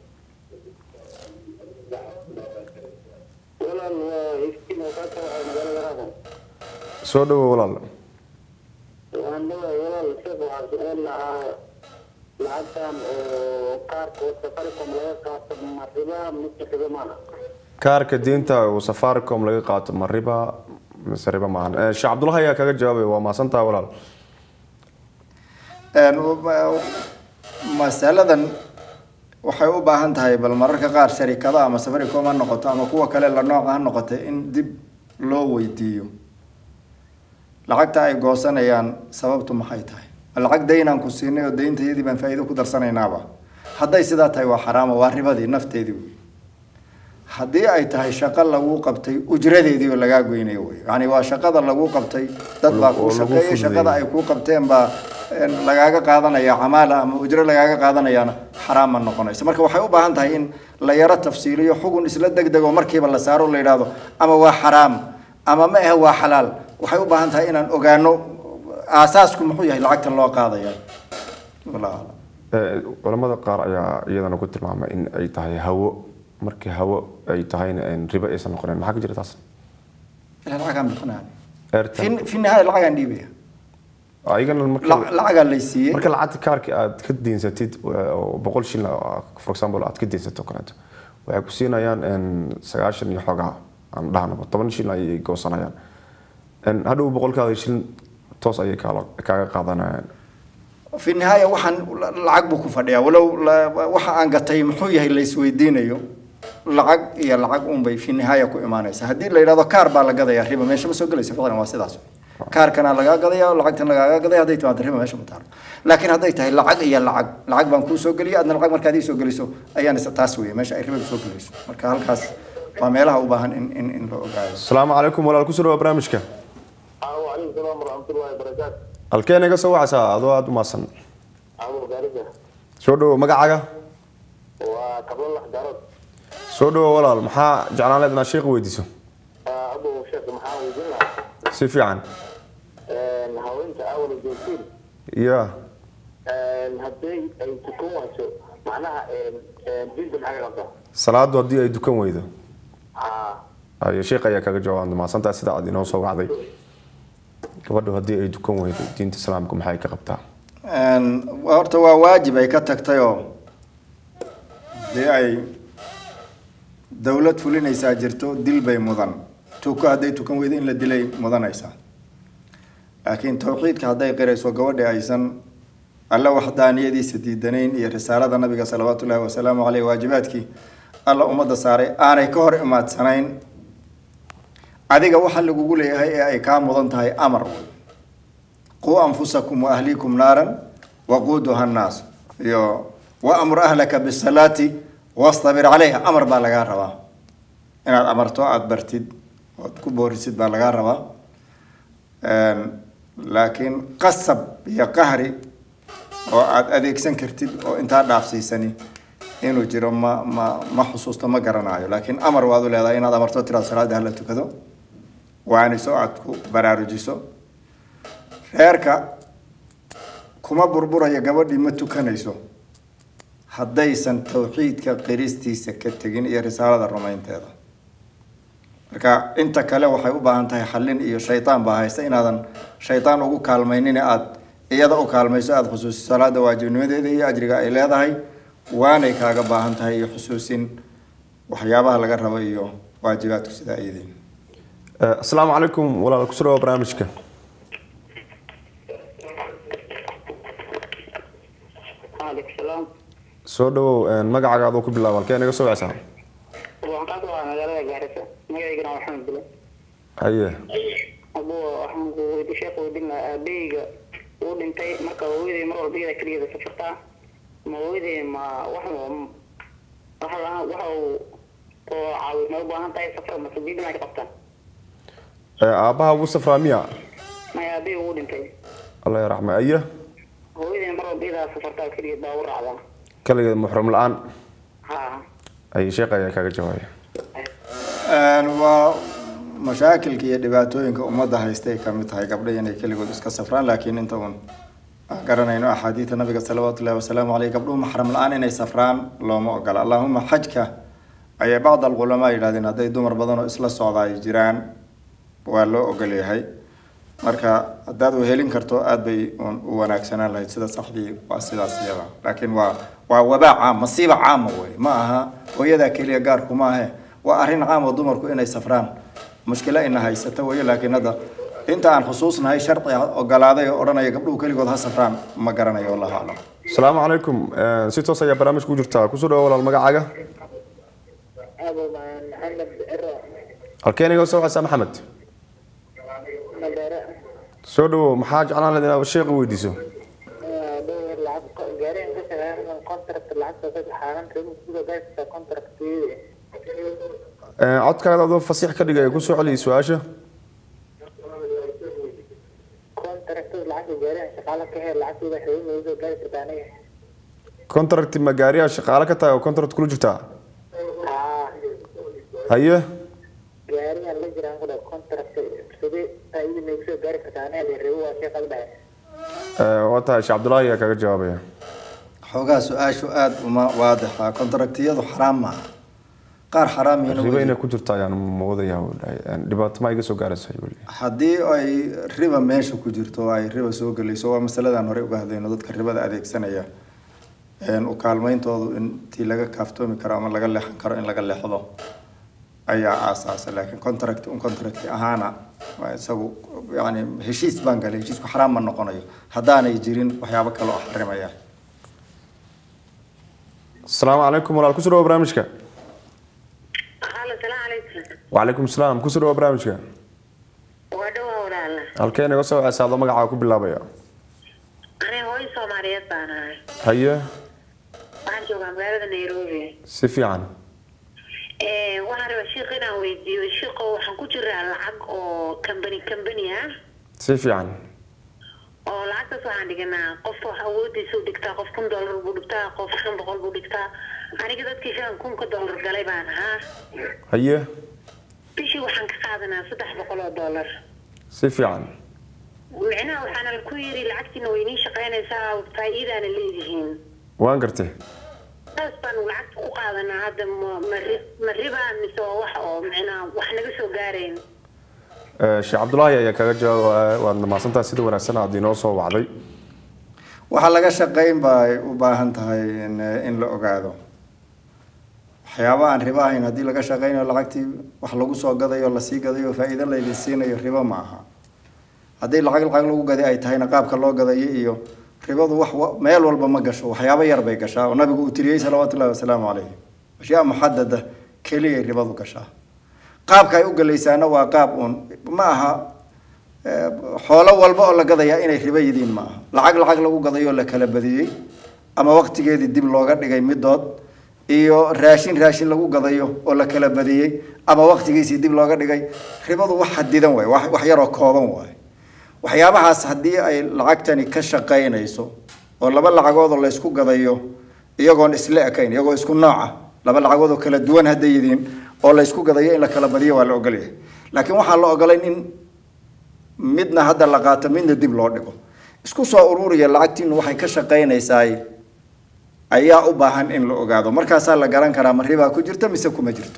سودو ولا لا لعبتهم كارت وسفركم لا يقاط mariba mustaqbal maana kaarka diinta uu Safaricom laga qaato ma riba mise riba maahan Sheekh Cabdullahi ayaa kaga jawaabay waa maasantaa walaal een mas'aladan waxay u baahan tahay bal mararka qaar sharikada ama Safaricom ha noqoto ama kuwa kale la nooc ah noqotay in dib loo weydiiyo lacagta ay goosanayaan sababtu maxay tahay lacag deynaan ku siinay oo deynteedii baan faa'iido ku darsanaynaaba hadday sidaa tahay waa xaraam waa ribadii nafteedii haddii ay tahay shaqo lagu qabtay ujradeedii oo laga goynayo way yani waa shaqada lagu qabtay dad baa ku shaqeeyay shaqada ay ku qabteen baa lagaaga qaadanaya amaala ama ujro lagaaga qaadanayana xaraam ma noqonayso marka waxay u baahan tahay in la yaro tafsiiliyo xugun isla degdego markiiba la saaro la yiraahdo ama waa xaraam ama ma aha waa xalaal waxay u baahan tahay inaan ogaano asaasku muxuu yahay lacagta loo qaadaya walaal ee culimada qaar ayaa iyadana ku tilmaamay in ay tahay hawo markii hawo ay tahayna in riba aysan noqonin maxaa ka jira taas ila lacag aan bixinaan airtime fin fin hada lacag aan dhiibaya ayagana marka lacag aan leysiyay marka lacagta kaarka aad ka diinsatid oo boqol shilin for example aad ka diinsato kaleeto waxay ku siinayaan in sagaashan iyo xogaa aan dhahnaba toban shilin ay goosanayaan in hadhow boqolkaada shilin toos ay kaaga qaadanayaan في النهاية وحن العقب كفديا ولو وح عن قتي محويه اللي يسويدينيو العق يا العق أم بي في النهاية كو إيمانيس هدي اللي يراد كار بالقضاء يا ريبا ماشي مسوق ليس فضلا واسداس كار كان لقى قضية والعق كان لقى قضية هدي تما ريبا ماشي متعرف لكن هدي تهي العق يا العق العق بنكون سوق لي أدنى العق مركزي سوق ليسو أيان تاسوية ماشي ريبا سوق ليسو مركز هالكاس وعملها وباهن إن إن إن السلام عليكم ولا الكسر وبرامجك وعليكم السلام ورحمة الله وبركاته halkeen iga soo wacaysaa adoo aad u maasan أبو غاريزة soo dhawo magacaaga وقبل الله دارد soo dhawo walaal maxaa jeclaan lahayd inaad sheekh weydiiso أبو شيخ محاوي جنة si fiican هاوينت أول الجوتين ya هدي أي تكون واسو معناها جلد الحاجة غلطة salaadu haddii ay dukan weydo آه ay sheekh ayaa kaga jawaabay maasantaa sida aad inoo soo wacday gabadhu haddii ay dukan weydo diinta islaamka maxay ka qabtaa een horta waa waajib ay ka tagtay oo dee ay dawlad fulinaysaa jirto dil bay mudan tuuko hadday tukan weydo in la dilay mudanaysaa laakiin tawxiidka hadday qirayso gabadha aysan alla waxdaaniyadiisa diidanayn iyo risaalada nabiga salawaatullaahi wasalaamu caleyh waajibaadkii alla ummadda saaray aanay ka hor imaadsanayn adiga waxa lagugu leeyahay ee ay ka mudan tahay amar qu anfusakum wa ahlikum naaran waquuduha an-naas iyo wa amr ahlaka bis-salati wastabir alayha amar baa laga rabaa inaad amarto aad bartid oo ku boorisid baa laga rabaa een laakiin qasab iyo qahri oo aad adeegsan kartid oo inta dhaafsiisani inuu jiro ma ma ma xusuusto ma garanayo laakiin amar waad u leedahay inaad amarto tiraad salaada la tukado waani soo aad ku baraarujiso reerka kuma burburaya gabadhii ma tukanayso haddaysan tawxiidka qiristiisa ka tegin iyo risaalada rumaynteeda marka inta kale waxay u baahan tahay xallin iyo shaytaan baa haysta inaadan shaytaan ugu kaalmaynin aad iyada u kaalmayso aad xusuusiso salaada waajibnimadeeda iyo ajriga ay leedahay waanay kaaga baahan tahay iyo xusuusin waxyaabaha laga rabo iyo waajibaadku sida ay yihiin السلام عليكم ولا الكسر وبرامجك عليك السلام soo dhawo magacaaga adoo ku bilaabo halkeen iga soo wacaysaa waxaan ka soo magaalada Gaarisa magaceygana waxaan bilaa haye abo waxaan ku weydiiyay sheekh wadina aabeyga uu dhintay marka hooyaday mar walba iyada kaliya safartaa ma hooyaday ma wax waxa waxa oo caawin ma u baahan tahay safar ma sidii ma ka qabtaan aabaha ugu safraa miya ma aabey uu dhintay الله يرحمه أيه hooyaday mar walba iyada safartaa kaliya baa u raacdaa كله محرم الآن ها أي شيء قاعد كذا جوايا waa mashaakilka iyo dhibaatooyinka ummadda haystay ka mid tahay gabdhaha inay kaligood iska safraan laakiin inta uun garanayno axaadiida nabiga salawaatullaahi wasalaamu caleyh gabdhuhu maxram la-aan inay safraan looma ogola allahuma xajka ayay bacd alculamaa yidhahdeen hadday dumar badan oo isla socda ay jiraan waa loo ogolyahay marka haddaad wehelin karto aad bay u wanaagsanaan lahayd sida saxdii waa sidaas iyada laakiin waa ووباء عام مصيبة عامة وي معها ويدا كليا جاركم معها وأرين عام ودمر كو إني سفران مشكلة إنها يستوي لكن هذا أنت عن خصوصنا هاي شرط وقال هذا أورنا يقبلوا كل جود هالسفران ما قرنا يا الله أعلم. السلام عليكم سيتو سيا برامج كوجرتا كسر ولا المقعة أبو محمد الرا الكيني قصوا عسى محمد مدرة سودو محاج على لنا الشيخ ويديسو دور العقد جارين كسر من كونتراكت العقد في حالان كم كذا بس كونتراكت عد كذا ضو فصيح كذا يقصوا عليه سواشه كونتراكت العقد جارين شغالة كه العقد ده حلو ويزو جاري ثانية كونتراكت مجاري شغالة كتا أو كونتراكت كله جتا آه هيه جاري اللي جران كده كونتراكت سبي أي ميكسو جاري ثانية بالروا شيء قلبه وقتها شيخ عبد الله يا كذا جوابه حوجا سؤال سؤال وما واضح كونتراكتية حرام معه قار حرام هنا ربا ku jirta ayaan moodaya yani dhibaato ma iga soo gaaraysa wali hadii ay riba meesha ku jirto ay riba soo galayso waa mas'aladan hore uga hadlayno dadka ribada adeegsanaya een u kaalmayntoodu intii laga kaaftoomi karo ama laga leexan karo in laga leexdo ayaa aasaas laakiin contract un contract ahaana waa isagu yani heshiis baan galay heshiisku xaraam ma noqonayo hadaanay jirin waxyaabo kale oo xarimaya السلام عليكم walaal ku soo barnaamijka وعليكم السلام كسر وبرامجك ودوا ولا halkeen iga soo caasaado magaca ku bilaabaya أنا هوي سوماليات أنا haye waxaan joogaa magaalada Nairobi si fiican ee waxaan rabaa sheekina weydiiyo sheeko waxaan ku jiraa lacag oo company company ah si fiican oo lacagtaas waxaan dhiganaa qof wax awoodiisa u dhigtaa qof kun dollar buu dhigtaa qof shan boqol buu dhigtaa aniga dadkii shan kun ka dollar galay baan ahaa haye bishii waxaan ka qaadanaa saddex boqol oo dollar si fiican micnaha waxaana ku yiri lacagtiina way inii shaqaynaysaa faa'iidana leedihiin waan gartay taas baan lacag ku qaadanaa hadda ma riba mise wax oo micnaha wax naga soo gaareen sheekh Cabdullaahi ayaa kaga jawaabay waad maasantaa sida wanaagsan aad inoo soo wacday waxa laga shaqeyn baa u baahan tahay in la ogaado waxyaabo aan riba ahayn hadii laga shaqeynayo lacagtii wax lagu soo gadayo la sii gadayo faa'iido la idinsiinayo riba ma aha hadii lacag lacag lagu gaday ay tahayna qaabka loo gadayo iyo ribadu wax meel walba ma gasho waxyaabo yar bay gashaa oo nabigu uu tiriyay salawaatu ullaahi wasalaamu calayhi ashyaa muhaddada kaliya ribadu gashaa qaabka ay u galaysaana waa qaab uun ma aha xoolo walba oo la gadaya inay riba yidiin ma aha lacag lacag lagu gadayo la kala badiyay ama waqtigeedii dib looga dhigay midood iyo raashin raashin lagu gadayo oo la kala badiyay ama waqtigiisii dib looga dhigay ribadu wax xadidan way wax yar oo kooban way waxyaabahaas hadii ay lacagtani ka shaqeynayso oo laba lacagood oo la isku gadayo iyagoon isla ekayn iyagoo isku nooc ah laba lacagood oo kala duwan hadday yidiin oo la isku gadayo in la kala badiyo waa la ogol yahay laakiin waxa la ogolay in midna hadda la qaato midna dib loo dhigo isku soo ururiya lacagtiinu waxay ka shaqeynaysaa ayaa u baahan in la ogaado markaas la garan karaa ma riba ku jirto mise kuma jirto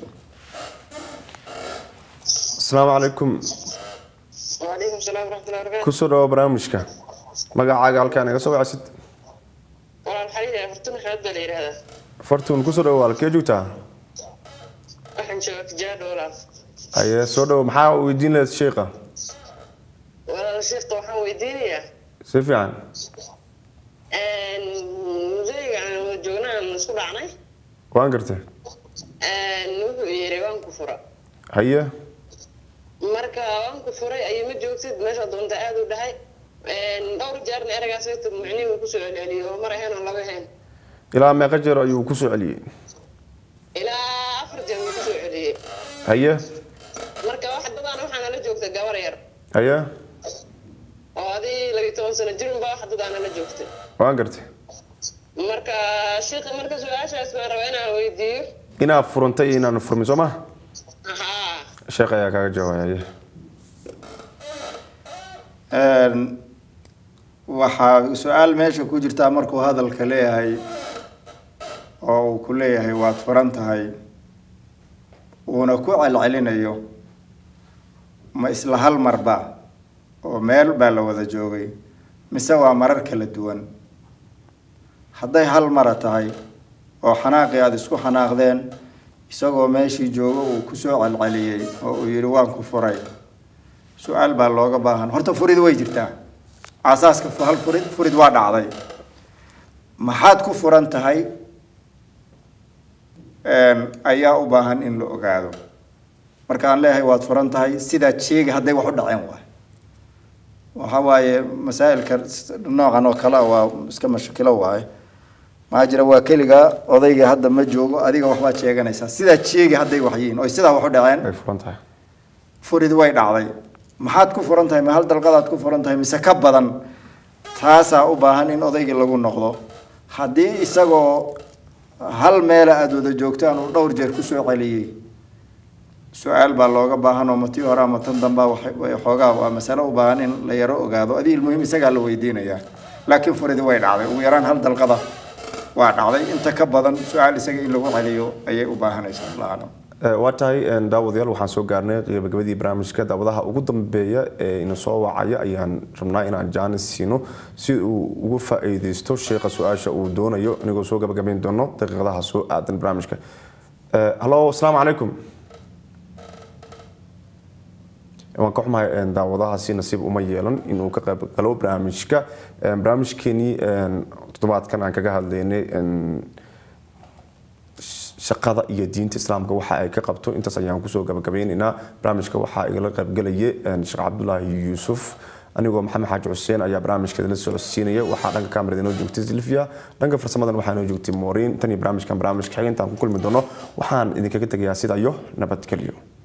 السلام عليكم وعليكم السلام ورحمة الله وبركاته كسر وبرامجك magacaaga halkaan iga soo wacsid waan xariiray fartun xad bal yiraahdaa fartun ku soo dhaw halkee joogtaa waxaan joogaa jaadoola ay soo dhaw maxaa u weydiin lahayd sheekha walaal sheekha waxaan weydiinayaa si fiican een mudaygan joognaan isku dhacnay waan gartay een wuxuu yiri waan ku fura haye marka waan ku furay ay ma joogtid meesha doonta aad u dhahay een dhowr jeer eragaas ay tumcniin ku soo celiyay mar ahaan laba heen ilaa meeqa jeer ayuu ku soo celiyay ilaa afar jeer ku soo celiyay haye marka wax dadaan waxaan la joogtay gabar yar haye oo adii laba iyo toban sano jirin baa wax dadaan la joogtay waan gartay marka sheekh marka su'aashaas baan rabaa inaan weydiiyo inaa furantay inaan furmiso ma aha sheekh ayaa kaga jawaabay een waxa su'aal meesha ku jirta markuu hadalka leeyahay oo uu ku leeyahay waad furan tahay una ku celcelinayo ma isla hal marba oo meel baa la wada joogay mise waa marar kala duwan hadday hal mara tahay oo xanaaqii aada isku xanaaqdeen isagoo meeshii joogo uu kusoo celceliyey oo uu yidhi waan ku furay su-aal baa looga baahan horta furid way jirtaa asaaska hal furid furid waa dhacday maxaad ku furan tahay ayaa u baahan in la ogaado markaan leeyahay waad furan tahay sidaad sheegi hadday wax u dhaceen waay waxa waaye masaa'ilka noocan oo kale waa iska mashakilo waaye maxaa jira waa keliga odayga hadda ma joogo adiga waxbaad sheeganaysaa sidaad sheegi hadday wax yihiin oo sidaa wax u dhaceen way furan tahay furid way dhacday maxaad ku furan tahay ma hal dalqadaad ku furan tahay mise ka badan taasaa u baahan in odaygii lagu noqdo haddii isagoo hal meela aada wada joogtaan uu dhowr jeer kusoo celiyey su-aal baa looga baahan oo matii hore ama tan dambaa waxoogaa waa masalo u baahan in la yaro ogaado adii ilmuhim isagaa la weydiinayaa laakiin furidi way dhacday ugu yaraan hal dalqada waa dhacday inta ka badan su-aal isaga in lagu celiyo ayay u baahanaysaa allah aclam waa tahay daawadayaal waxaan soo gaarnay gabagabadii barnaamijka daawadaha ugu dambeeya ee ina soo wacaya ayaan rabnaa inaan jaanis siino si uu ugu faa'iideysto sheekha su-aasha uu doonayo inagoo soo gabagabayn doono daqiiqadaha soo aadan barnaamijka hallo asalaamu calaykum waan ka xumahay daawadahaasi nasiib uma yeelan inuu ka qayb galo barnaamijka barnaamijkeenii toddobaadkan aan kaga hadlaynay shaqada iyo diinta islaamka waxa ay ka qabto intaas ayaan kusoo gabagabeynaynaa barnaamijka waxaa igala qaybgalaya sheekh cabdullaahi yuusuf anigoo maxamed xaaji xuseen ayaa barnaamijka la socodsiinaya waxaa dhanka kamerada inoo joogtay silvia dhanka farsamadan waxaa inoo joogtay mooriin tan iyo barnaamijkan barnaamijka xigeentaan ku kulmi doono waxaan idinkaga tegayaa sida iyo nabadgelyo